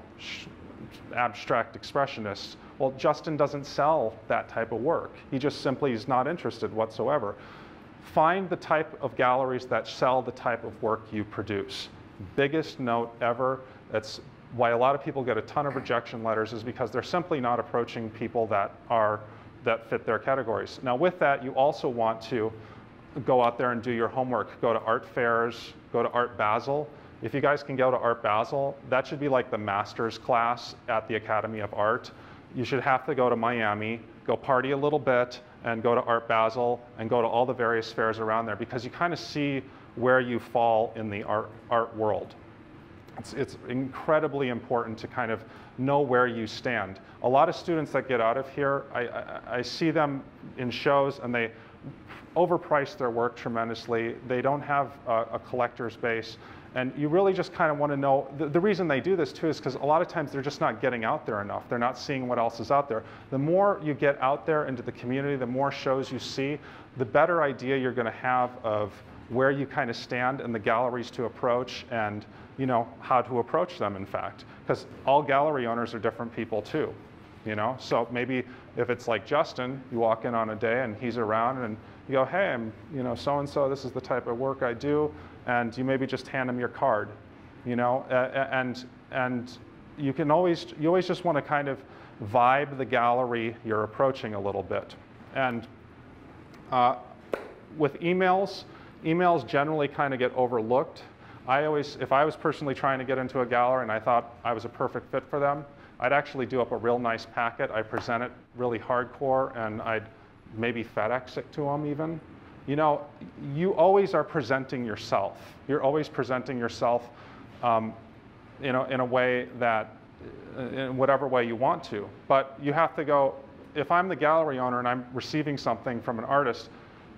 abstract expressionists. Well, Justin doesn't sell that type of work. He just simply is not interested whatsoever. Find the type of galleries that sell the type of work you produce. Biggest note ever. That's why a lot of people get a ton of rejection letters, is because they're simply not approaching people that fit their categories. Now with that, you also want to go out there and do your homework. Go to art fairs, go to Art Basel. If you guys can go to Art Basel, that should be like the master's class at the Academy of Art. You should have to go to Miami, go party a little bit, and go to Art Basel, and go to all the various fairs around there, because you kind of see where you fall in the art world. It's incredibly important to kind of know where you stand. A lot of students that get out of here, I see them in shows and they overprice their work tremendously. They don't have a collector's base. And you really just kind of want to know, the reason they do this too is because a lot of times they're just not getting out there enough. They're not seeing what else is out there. The more you get out there into the community, the more shows you see, the better idea you're going to have of where you kind of stand and the galleries to approach, and how to approach them, in fact. Because all gallery owners are different people too. So maybe if it's like Justin, you walk in on a day and he's around and you go, hey, I'm so-and-so, this is the type of work I do, and you maybe just hand him your card, and you always just want to kind of vibe the gallery you're approaching a little bit. And with emails generally kind of get overlooked. If I was personally trying to get into a gallery and I thought I was a perfect fit for them, I'd actually do up a real nice packet. I'd present it really hardcore, and I'd maybe FedEx it to them even. You always are presenting yourself. You're always presenting yourself in a way that, in whatever way you want to. But you have to go, if I'm the gallery owner and I'm receiving something from an artist,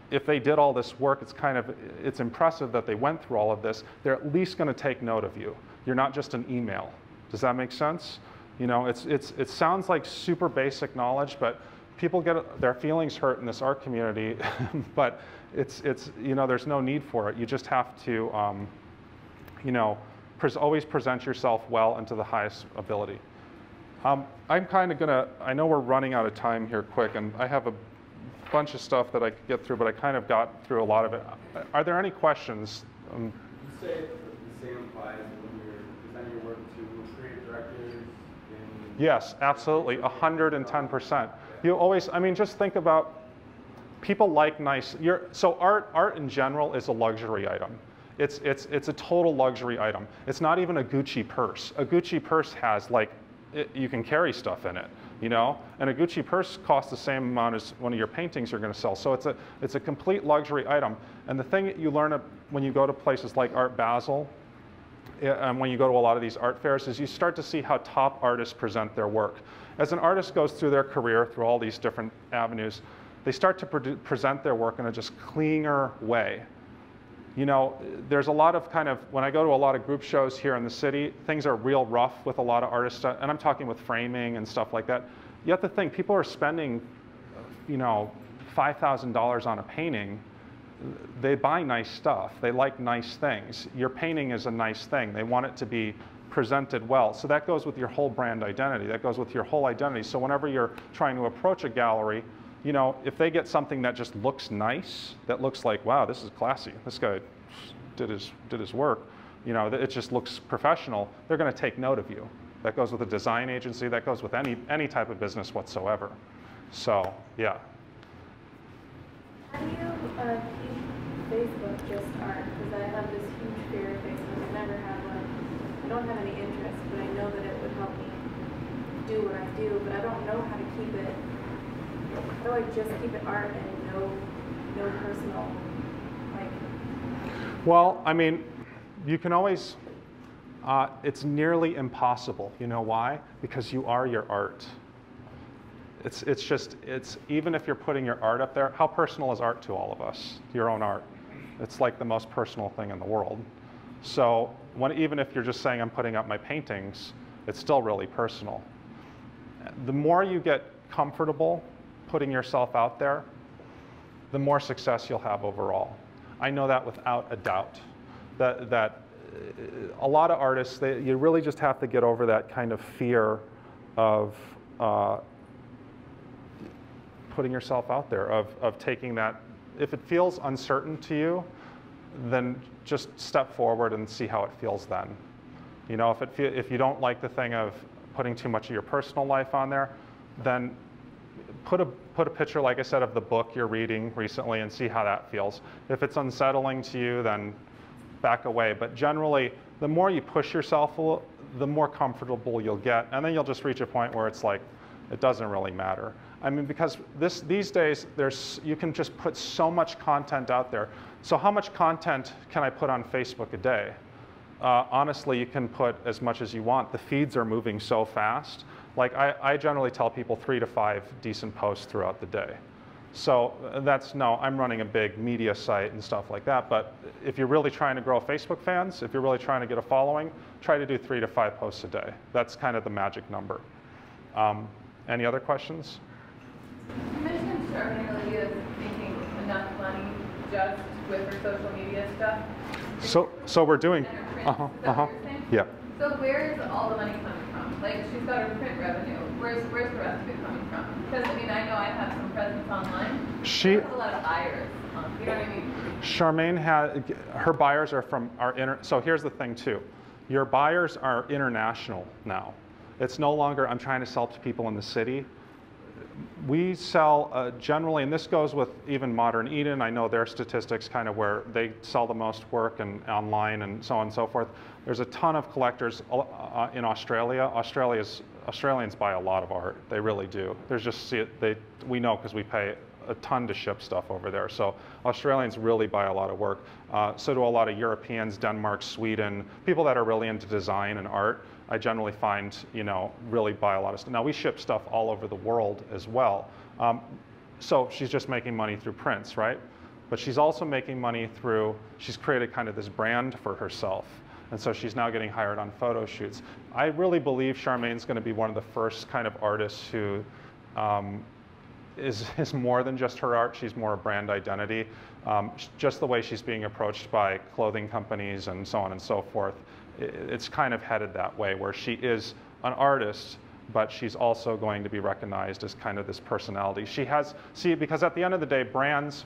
if they did all this work, it's impressive that they went through all of this. They're at least going to take note of you. You're not just an email. Does that make sense? You know, it sounds like super basic knowledge, but people get their feelings hurt in this art community, but it's you know, there's no need for it. You just have to, you know, always present yourself well and to the highest ability. I'm kind of gonna, I know we're running out of time here quick, and I have a bunch of stuff that I could get through, but I kind of got through a lot of it. Are there any questions? You say the same applies when you're presenting your work to creative directors? Yes, absolutely, 110%. You always, I mean, just think about, people like nice, so art in general is a luxury item. It's a total luxury item. It's not even a Gucci purse. A Gucci purse has like, you can carry stuff in it, you know? And a Gucci purse costs the same amount as one of your paintings are gonna sell. So it's a complete luxury item. And the thing that you learn when you go to places like Art Basel, and when you go to a lot of these art fairs, is you start to see how top artists present their work. As an artist goes through their career, through all these different avenues, they start to present their work in a just cleaner way. You know, there's a lot of when I go to a lot of group shows here in the city, things are real rough with a lot of artists, and I'm talking with framing and stuff like that. You have to think, people are spending, you know, $5,000 on a painting. They buy nice stuff. They like nice things. Your painting is a nice thing. They want it to be presented well. So that goes with your whole brand identity. That goes with your whole identity. So whenever you're trying to approach a gallery, you know, if they get something that just looks nice, that looks like, wow, this is classy, this guy did his work, you know, it just looks professional, they're going to take note of you. That goes with a design agency, that goes with any type of business whatsoever. So, yeah. How do you keep Facebook just art? Because I have this huge fear of Facebook. I've never had one. I don't have any interest, but I know that it would help me do what I do, but I don't know how to keep it. How do I just keep it art and no personal, like? Well, I mean, you can always, it's nearly impossible. You know why? Because you are your art. It's even if you're putting your art up there, how personal is art to all of us? Your own art. It's like the most personal thing in the world. So even if you're just saying I'm putting up my paintings, it's still really personal. The more you get comfortable putting yourself out there, the more success you'll have overall. I know that without a doubt. That a lot of artists, you really just have to get over that kind of fear of putting yourself out there, of taking that. If it feels uncertain to you, then just step forward and see how it feels then. You know, if you don't like the thing of putting too much of your personal life on there, then put a picture, like I said, of the book you're reading recently and see how that feels. If it's unsettling to you, then back away. But generally, the more you push yourself, the more comfortable you'll get, and then you'll just reach a point where it's like, it doesn't really matter. I mean, because these days, you can just put so much content out there. So how much content can I put on Facebook a day? Honestly, you can put as much as you want. The feeds are moving so fast. Like I generally tell people 3 to 5 decent posts throughout the day. So I'm running a big media site and stuff like that, but if you're really trying to grow Facebook fans, if you're really trying to get a following, try to do 3 to 5 posts a day. That's kind of the magic number. Any other questions? You mentioned Charmaine earlier making enough money just with her social media stuff. So we're doing, yeah. So where is all the money coming from? Like, she's got her print revenue. Where's the rest of it coming from? Because I mean, I know I have some presence online. She has a lot of buyers. You know what I mean? Charmaine her buyers are from so here's the thing too. Your buyers are international now. It's no longer, I'm trying to sell to people in the city. We sell generally, and this goes with even Modern Eden. I know their statistics kind of where they sell the most work and online and so on and so forth. There's a ton of collectors in Australia. Australians buy a lot of art. They really do. There's just, we know because we pay a ton to ship stuff over there. So Australians really buy a lot of work. So do a lot of Europeans, Denmark, Sweden, people that are really into design and art. I generally find, really buy a lot of stuff. Now we ship stuff all over the world as well. So she's just making money through prints, right? but she's also making money through, she's created kind of this brand for herself. And so she's now getting hired on photo shoots. I really believe Charmaine's going to be one of the first kind of artists who is more than just her art. She's more a brand identity. Just the way she's being approached by clothing companies and so on and so forth, it's kind of headed that way, where she is an artist, but she's also going to be recognized as kind of this personality. She has, see, because at the end of the day, brands,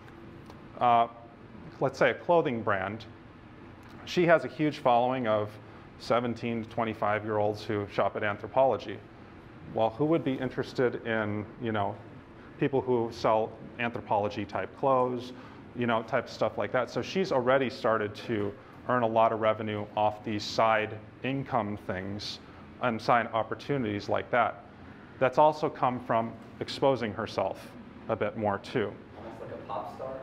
let's say a clothing brand, she has a huge following of 17 to 25-year-olds who shop at Anthropologie. Well, who would be interested in, you know, people who sell Anthropologie type clothes, you know, type stuff like that. So she's already started to earn a lot of revenue off these side income things and side opportunities like that. That's also come from exposing herself a bit more too. Almost like a pop star?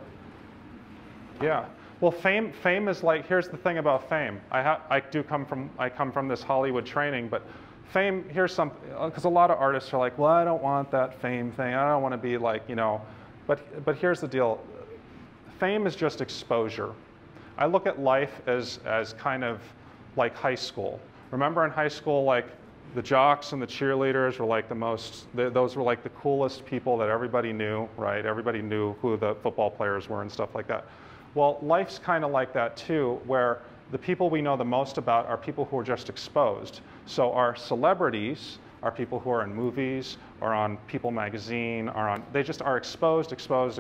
Yeah. Well, fame is like, here's the thing about fame. I come from this Hollywood training, but fame, here's something, because a lot of artists are like, well, I don't want that fame thing. I don't want to be like, you know, but here's the deal. Fame is just exposure. I look at life as kind of like high school. Remember in high school, like the jocks and the cheerleaders were like the most, those were like the coolest people that everybody knew, right? Everybody knew who the football players were and stuff like that. Well, life's kind of like that too, where the people we know the most about are people who are just exposed. So our celebrities are people who are in movies or on People magazine, they just are exposed.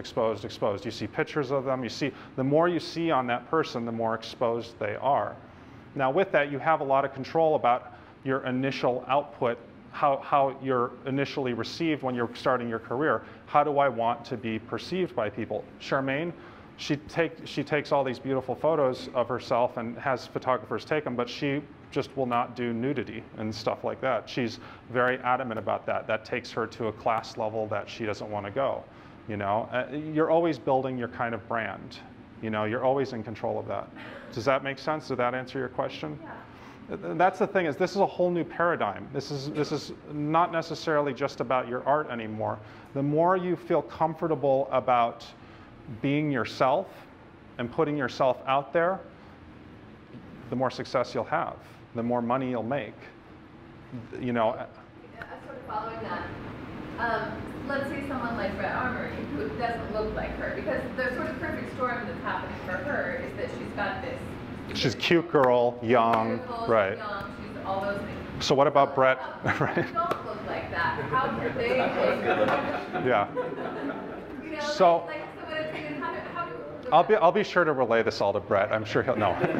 You see pictures of them, the more you see on that person, the more exposed they are. Now with that, you have a lot of control about your initial output, how you're initially received when you're starting your career. How do I want to be perceived by people? Charmaine, she takes all these beautiful photos of herself and has photographers take them, but she just will not do nudity and stuff like that. She's very adamant about that. That takes her to a class level that she doesn't want to go. You know, you're always building your kind of brand. You know, you're always in control of that. Does that make sense? Did that answer your question? Yeah. That's the thing, is this is a whole new paradigm. This is not necessarily just about your art anymore. The more you feel comfortable about being yourself and putting yourself out there, the more success you'll have, the more money you'll make. You know. Sort of following that, let's say someone like Brett Armory, who doesn't look like her, because the sort of perfect storm that's happening for her is that she's got this. She's a cute girl, young, right? She's young, she's all those things. So what about Brett? Right. Who don't look like that? How can they? Yeah. You know, So. So what I'm saying is, how do I'll be sure to relay this all to Brett. I'm sure he'll know. He's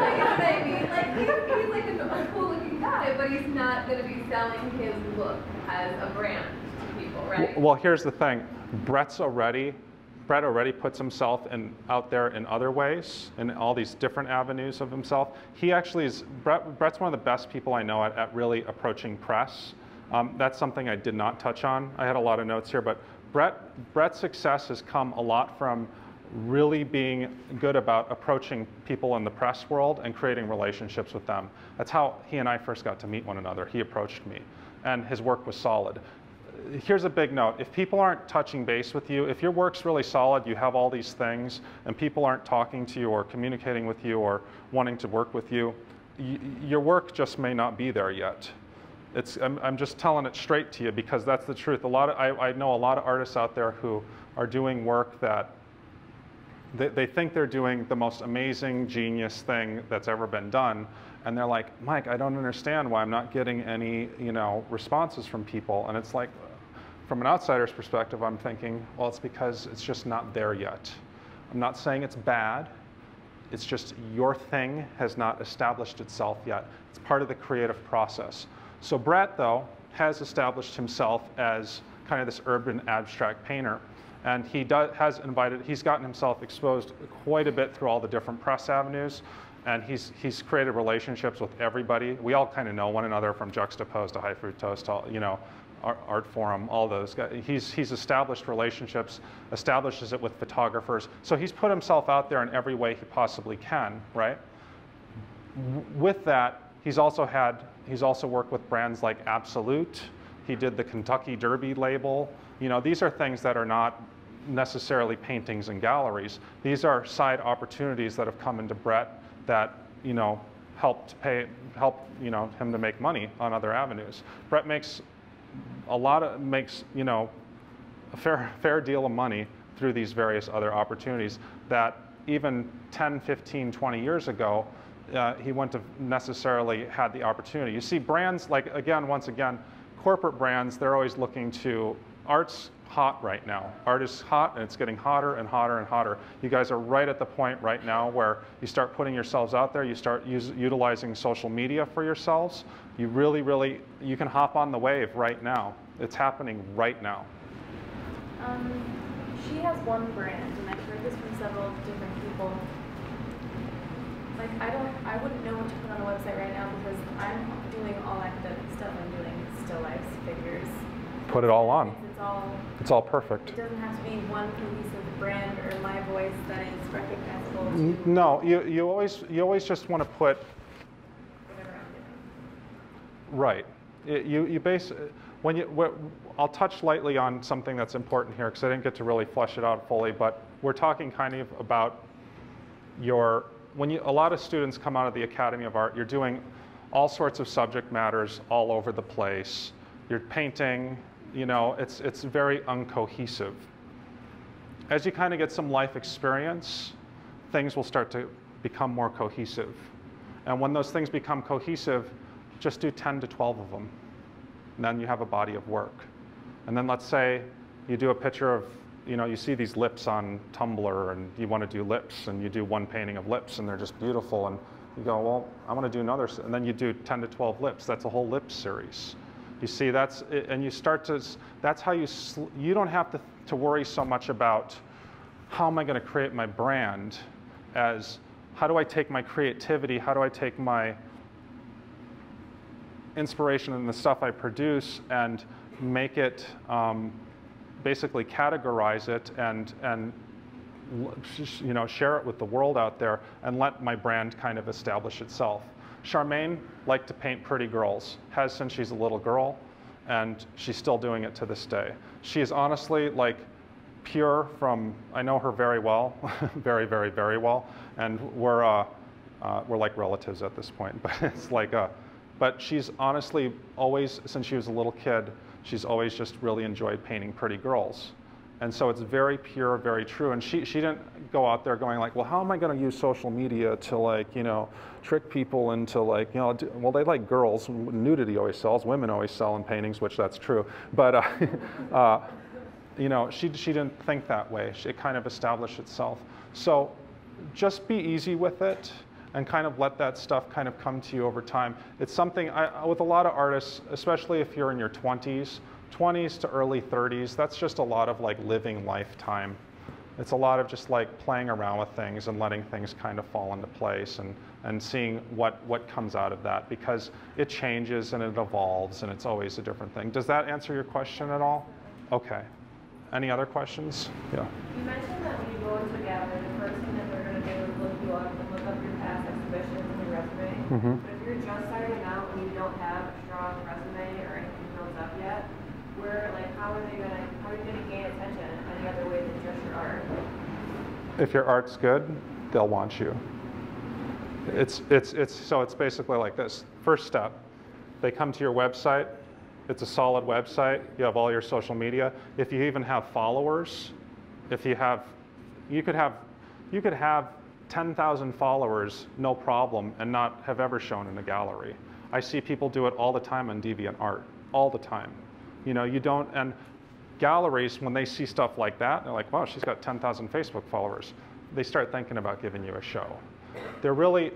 like a cool-looking guy, but he's not going to be selling his look as a brand to people, right? Well, here's the thing. Brett already puts himself out there in other ways, in all these different avenues of himself. He actually is, Brett's one of the best people I know at really approaching press. That's something I did not touch on. I had a lot of notes here, but Brett's success has come a lot from really being good about approaching people in the press world and creating relationships with them. That's how he and I first got to meet one another. He approached me, and his work was solid. Here's a big note. If people aren't touching base with you, if your work's really solid, you have all these things, and people aren't talking to you or communicating with you or wanting to work with you, your work just may not be there yet. I'm just telling it straight to you because that's the truth. I know a lot of artists out there who are doing work that they think they're doing the most amazing, genius thing that's ever been done, and they're like, Mike, I don't understand why I'm not getting any, you know, responses from people. And it's like, from an outsider's perspective, I'm thinking, well, it's because it's just not there yet. I'm not saying it's bad. It's just your thing has not established itself yet. It's part of the creative process. So Brett, though, has established himself as kind of this urban abstract painter. And he's gotten himself exposed quite a bit through all the different press avenues, and he's created relationships with everybody. We all kind of know one another, from Juxtapose to High Fructose to, you know, Art Forum, all those guys. He's established relationships, establishes it with photographers. So he's put himself out there in every way he possibly can, right? With that, he's also worked with brands like Absolute. He did the Kentucky Derby label. You know, these are things that are not necessarily paintings and galleries. These are side opportunities that have come into Brett that, you know, help you know, him to make money on other avenues. Brett makes you know, a fair deal of money through these various other opportunities that even 10, 15, 20 years ago, he wouldn't have necessarily had the opportunity. You see brands like, once again, corporate brands, they're always looking to, art's hot right now. Art is hot and it's getting hotter and hotter and hotter. You guys are right at the point right now where you start putting yourselves out there, you start utilizing social media for yourselves. You really, you can hop on the wave right now. It's happening right now. She has one brand, and I've heard this from several different people. Like, I wouldn't know what to put on a website right now because I'm doing all academic stuff. I'm doing still lifes, figures. Put it all on. It's all perfect. It doesn't have to be one cohesive brand or my voice that is recognizable. No, you always just want to put Whatever I'm doing. right. I'll touch lightly on something that's important here because I didn't get to really flesh it out fully, but we're talking kind of about a lot of students come out of the Academy of Art, you're doing all sorts of subject matters all over the place. You're painting, you know, it's very uncohesive. As you kind of get some life experience, things will start to become more cohesive. And when those things become cohesive, just do 10 to 12 of them. And then you have a body of work. And then let's say you do a picture of, you know, you see these lips on Tumblr and you want to do lips and you do one painting of lips and they're just beautiful and you go, well, I want to do another, and then you do 10 to 12 lips. That's a whole lip series. You see, and you start to, that's how you don't have to worry so much about how am I going to create my brand as how do I take my creativity, how do I take my inspiration and the stuff I produce and make it, basically categorize it and you know, share it with the world out there and let my brand kind of establish itself. Charmaine liked to paint pretty girls, has since she's a little girl, and she's still doing it to this day. She is honestly like pure from, I know her very well, very, very, very well, and we're like relatives at this point, but it's like but she's honestly always, since she was a little kid, she's always just really enjoyed painting pretty girls. And so it's very pure, very true. And she didn't go out there going like, well, how am I going to use social media to like, you know, trick people into like, you know, well, they like girls. Nudity always sells. Women always sell in paintings, which that's true. But, you know, she didn't think that way. It kind of established itself. So just be easy with it and kind of let that stuff kind of come to you over time. It's something, with a lot of artists, especially if you're in your 20s to early 30s, that's just a lot of like living lifetime. It's a lot of just like playing around with things and letting things kind of fall into place and seeing what comes out of that, because it changes and it evolves and it's always a different thing. Does that answer your question at all? Okay. Any other questions? Yeah. You mentioned that when you go into a gallery, the first thing that they're going to do is look you up and look up your past exhibitions and your resume. Mm-hmm. But if you're just starting out and you don't have a strong resume or anything built up yet, how are you going to gain attention any other way than just your art? If your art's good, they'll want you. So it's basically like this. First step, they come to your website. It's a solid website. You have all your social media. If you even have followers, you could have 10,000 followers, no problem, and not have ever shown in a gallery. I see people do it all the time on DeviantArt, all the time. You know, you don't, and galleries, when they see stuff like that, they're like, wow, she's got 10,000 Facebook followers. They start thinking about giving you a show. They're really,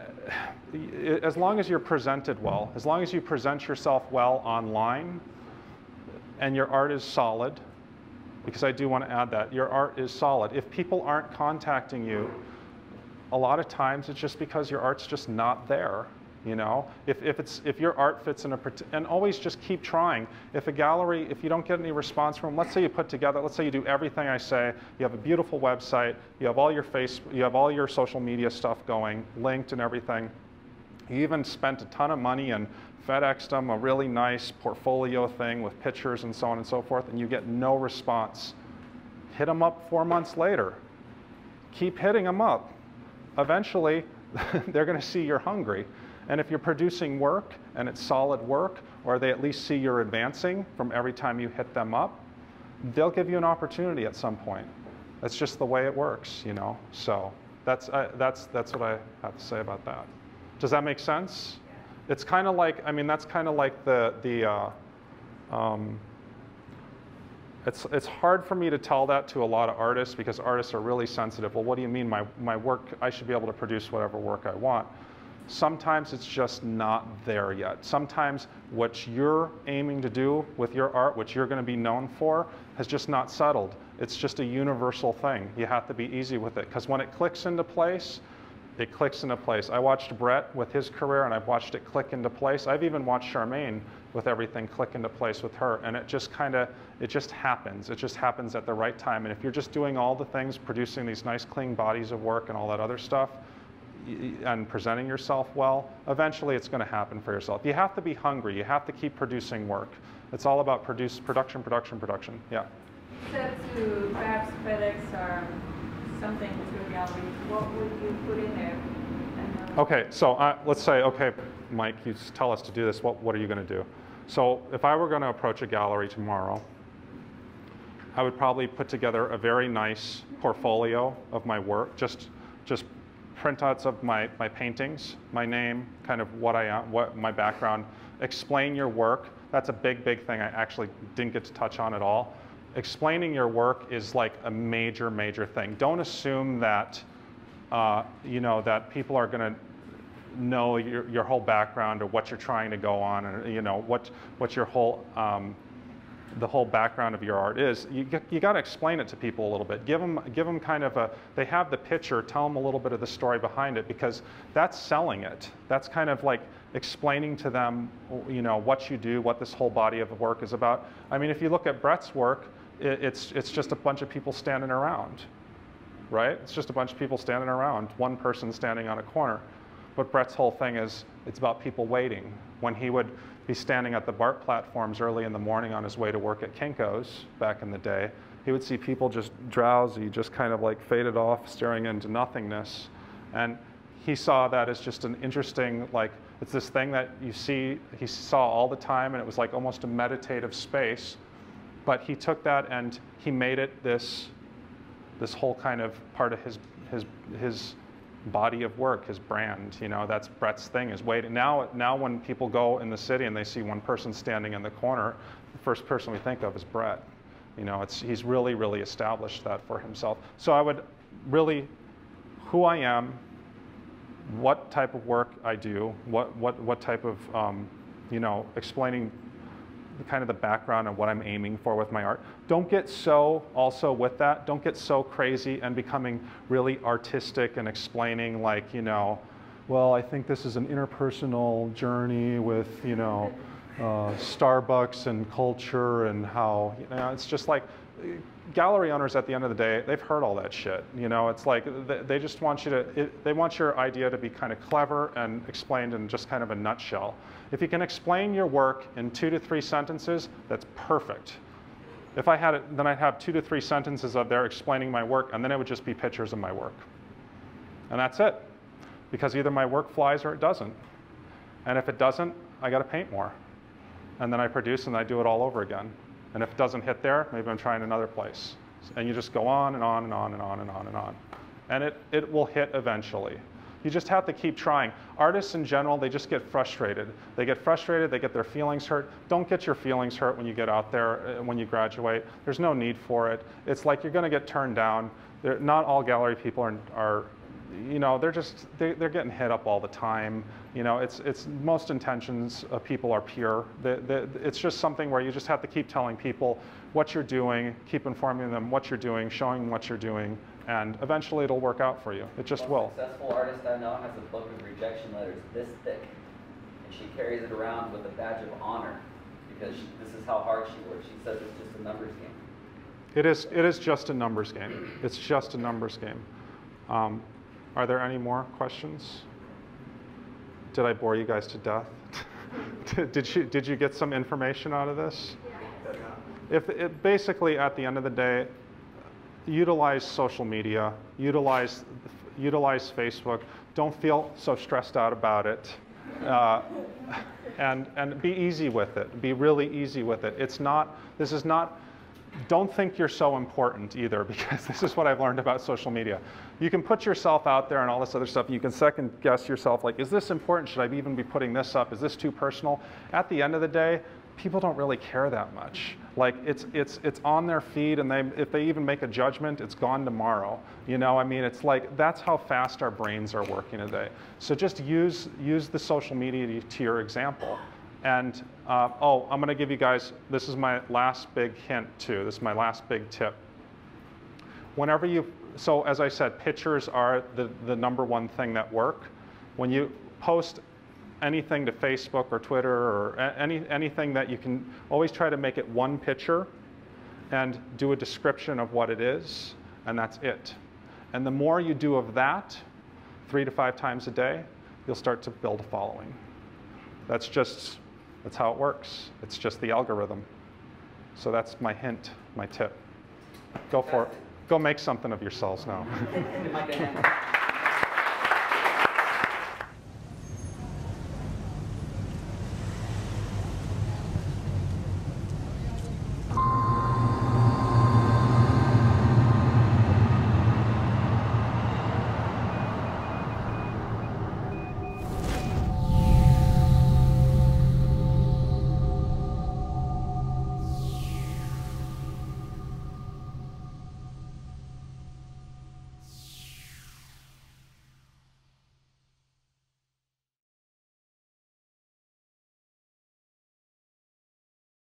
as long as you're presented well, as long as you present yourself well online and your art is solid, because I do want to add that, your art is solid. If people aren't contacting you, a lot of times it's just because your art's just not there. You know, if your art fits in and always just keep trying. If a gallery, if you don't get any response from them, let's say you put together, let's say you do everything I say, you have a beautiful website, you have all your social media stuff going, linked and everything. You even spent a ton of money and FedExed them a really nice portfolio thing with pictures and so on and so forth, and you get no response Hit them up 4 months later. Keep hitting them up. Eventually, they're going to see you're hungry. And if you're producing work and it's solid work, or they at least see you're advancing from every time you hit them up, they'll give you an opportunity at some point. That's just the way it works, you know. So that's what I have to say about that. Does that make sense? Yeah. It's kind of like, I mean, that's kind of like it's hard for me to tell that to a lot of artists, because artists are really sensitive. Well, what do you mean my work, I should be able to produce whatever work I want? Sometimes it's just not there yet. Sometimes what you're aiming to do with your art, what you're going to be known for, has just not settled. It's just a universal thing. You have to be easy with it, because when it clicks into place, it clicks into place. I watched Brett with his career, and I've watched it click into place. I've even watched Charmaine with everything click into place with her, and it just happens. It just happens at the right time. And if you're just doing all the things, producing these nice clean bodies of work and all that other stuff, and presenting yourself well, eventually it's going to happen for yourself. You have to be hungry. You have to keep producing work. It's all about production. Yeah. You said to perhaps FedEx or something to a gallery. What would you put in there? Okay, so let's say, okay, Mike, you tell us to do this. What are you going to do? So if I were going to approach a gallery tomorrow, I would probably put together a very nice portfolio of my work, just printouts of my paintings, my name, kind of what I am, what my background. Explain your work. That's a big thing I actually didn't get to touch on at all. Explaining your work is like a major thing. Don't assume that you know, that people are going to know your whole background or what you're trying to go on, or you know what your whole the whole background of your art is. You got to explain it to people a little bit. Give them kind of they have the picture, tell them a little bit of the story behind it, because that's selling it. That's kind of like explaining to them, you know, what you do, what this whole body of work is about. I mean, if you look at Brett's work, it's just a bunch of people standing around, right? It's just a bunch of people standing around, one person standing on a corner. But Brett's whole thing is, it's about people waiting. When he would be standing at the BART platforms early in the morning on his way to work at Kinko's back in the day, he would see people just drowsy, just kind of like faded off, staring into nothingness. And he saw that as just an interesting, like, it's this thing that you see, he saw all the time, and it was like almost a meditative space. But he took that and he made it this whole kind of part of his body of work, his brand. You know, that's Brett's thing, is waiting. Now when people go in the city and they see one person standing in the corner, the first person we think of is Brett. You know, he's really established that for himself. So I would really, who I am, what type of work I do, what type of, you know, explaining kind of the background and what I'm aiming for with my art. Don't get so, also with that, don't get so crazy and becoming really artistic and explaining, like, you know, well, I think this is an interpersonal journey with, you know, Starbucks and culture, and how, you know, it's just like, gallery owners at the end of the day, they've heard all that shit. You know, it's like they just want you to, they want your idea to be kind of clever and explained in just kind of a nutshell. If you can explain your work in 2 to 3 sentences, that's perfect. If I had it, then I'd have 2 to 3 sentences of there explaining my work, and then it would just be pictures of my work. And that's it. Because either my work flies or it doesn't. And if it doesn't, I got to paint more. And then I produce and I do it all over again. And if it doesn't hit there, maybe I'm trying another place. And you just go on and on and on and on and on and on. And it will hit eventually. You just have to keep trying. Artists in general, they just get frustrated. They get frustrated, they get their feelings hurt. Don't get your feelings hurt when you get out there, when you graduate. There's no need for it. It's like you're going to get turned down. Not all gallery people are you know, they're getting hit up all the time. You know, it's most intentions of people are pure. It's just something where you just have to keep telling people what you're doing, keep informing them what you're doing, showing them what you're doing, and eventually it'll work out for you. It just will. The successful artist I know has a book of rejection letters this thick, and she carries it around with a badge of honor, because this is how hard she works. She says it's just a numbers game. It is just a numbers game. It's just a numbers game. Are there any more questions? Did I bore you guys to death? Did you get some information out of this? Yeah. Basically, at the end of the day, utilize social media, utilize Facebook. Don't feel so stressed out about it. And be easy with it. Be really easy with it. This is not, don't think you're so important either, because this is what I've learned about social media. You can put yourself out there and all this other stuff. You can second guess yourself, like, is this important? Should I even be putting this up? Is this too personal? At the end of the day, people don't really care that much. Like, it's on their feed, and if they even make a judgment, it's gone tomorrow. You know, I mean, it's like, that's how fast our brains are working today. So just use the social media to your example. And, I'm going to give you guys, this is my last big hint too. This is my last big tip. Whenever so as I said, pictures are the number one thing that work. When you post anything to Facebook or Twitter or anything, that you can always try to make it one picture and do a description of what it is, and that's it. And the more you do of that 3 to 5 times a day, you'll start to build a following. That's how it works. It's just the algorithm. So that's my hint, my tip. Go for it. Go make something of yourselves now.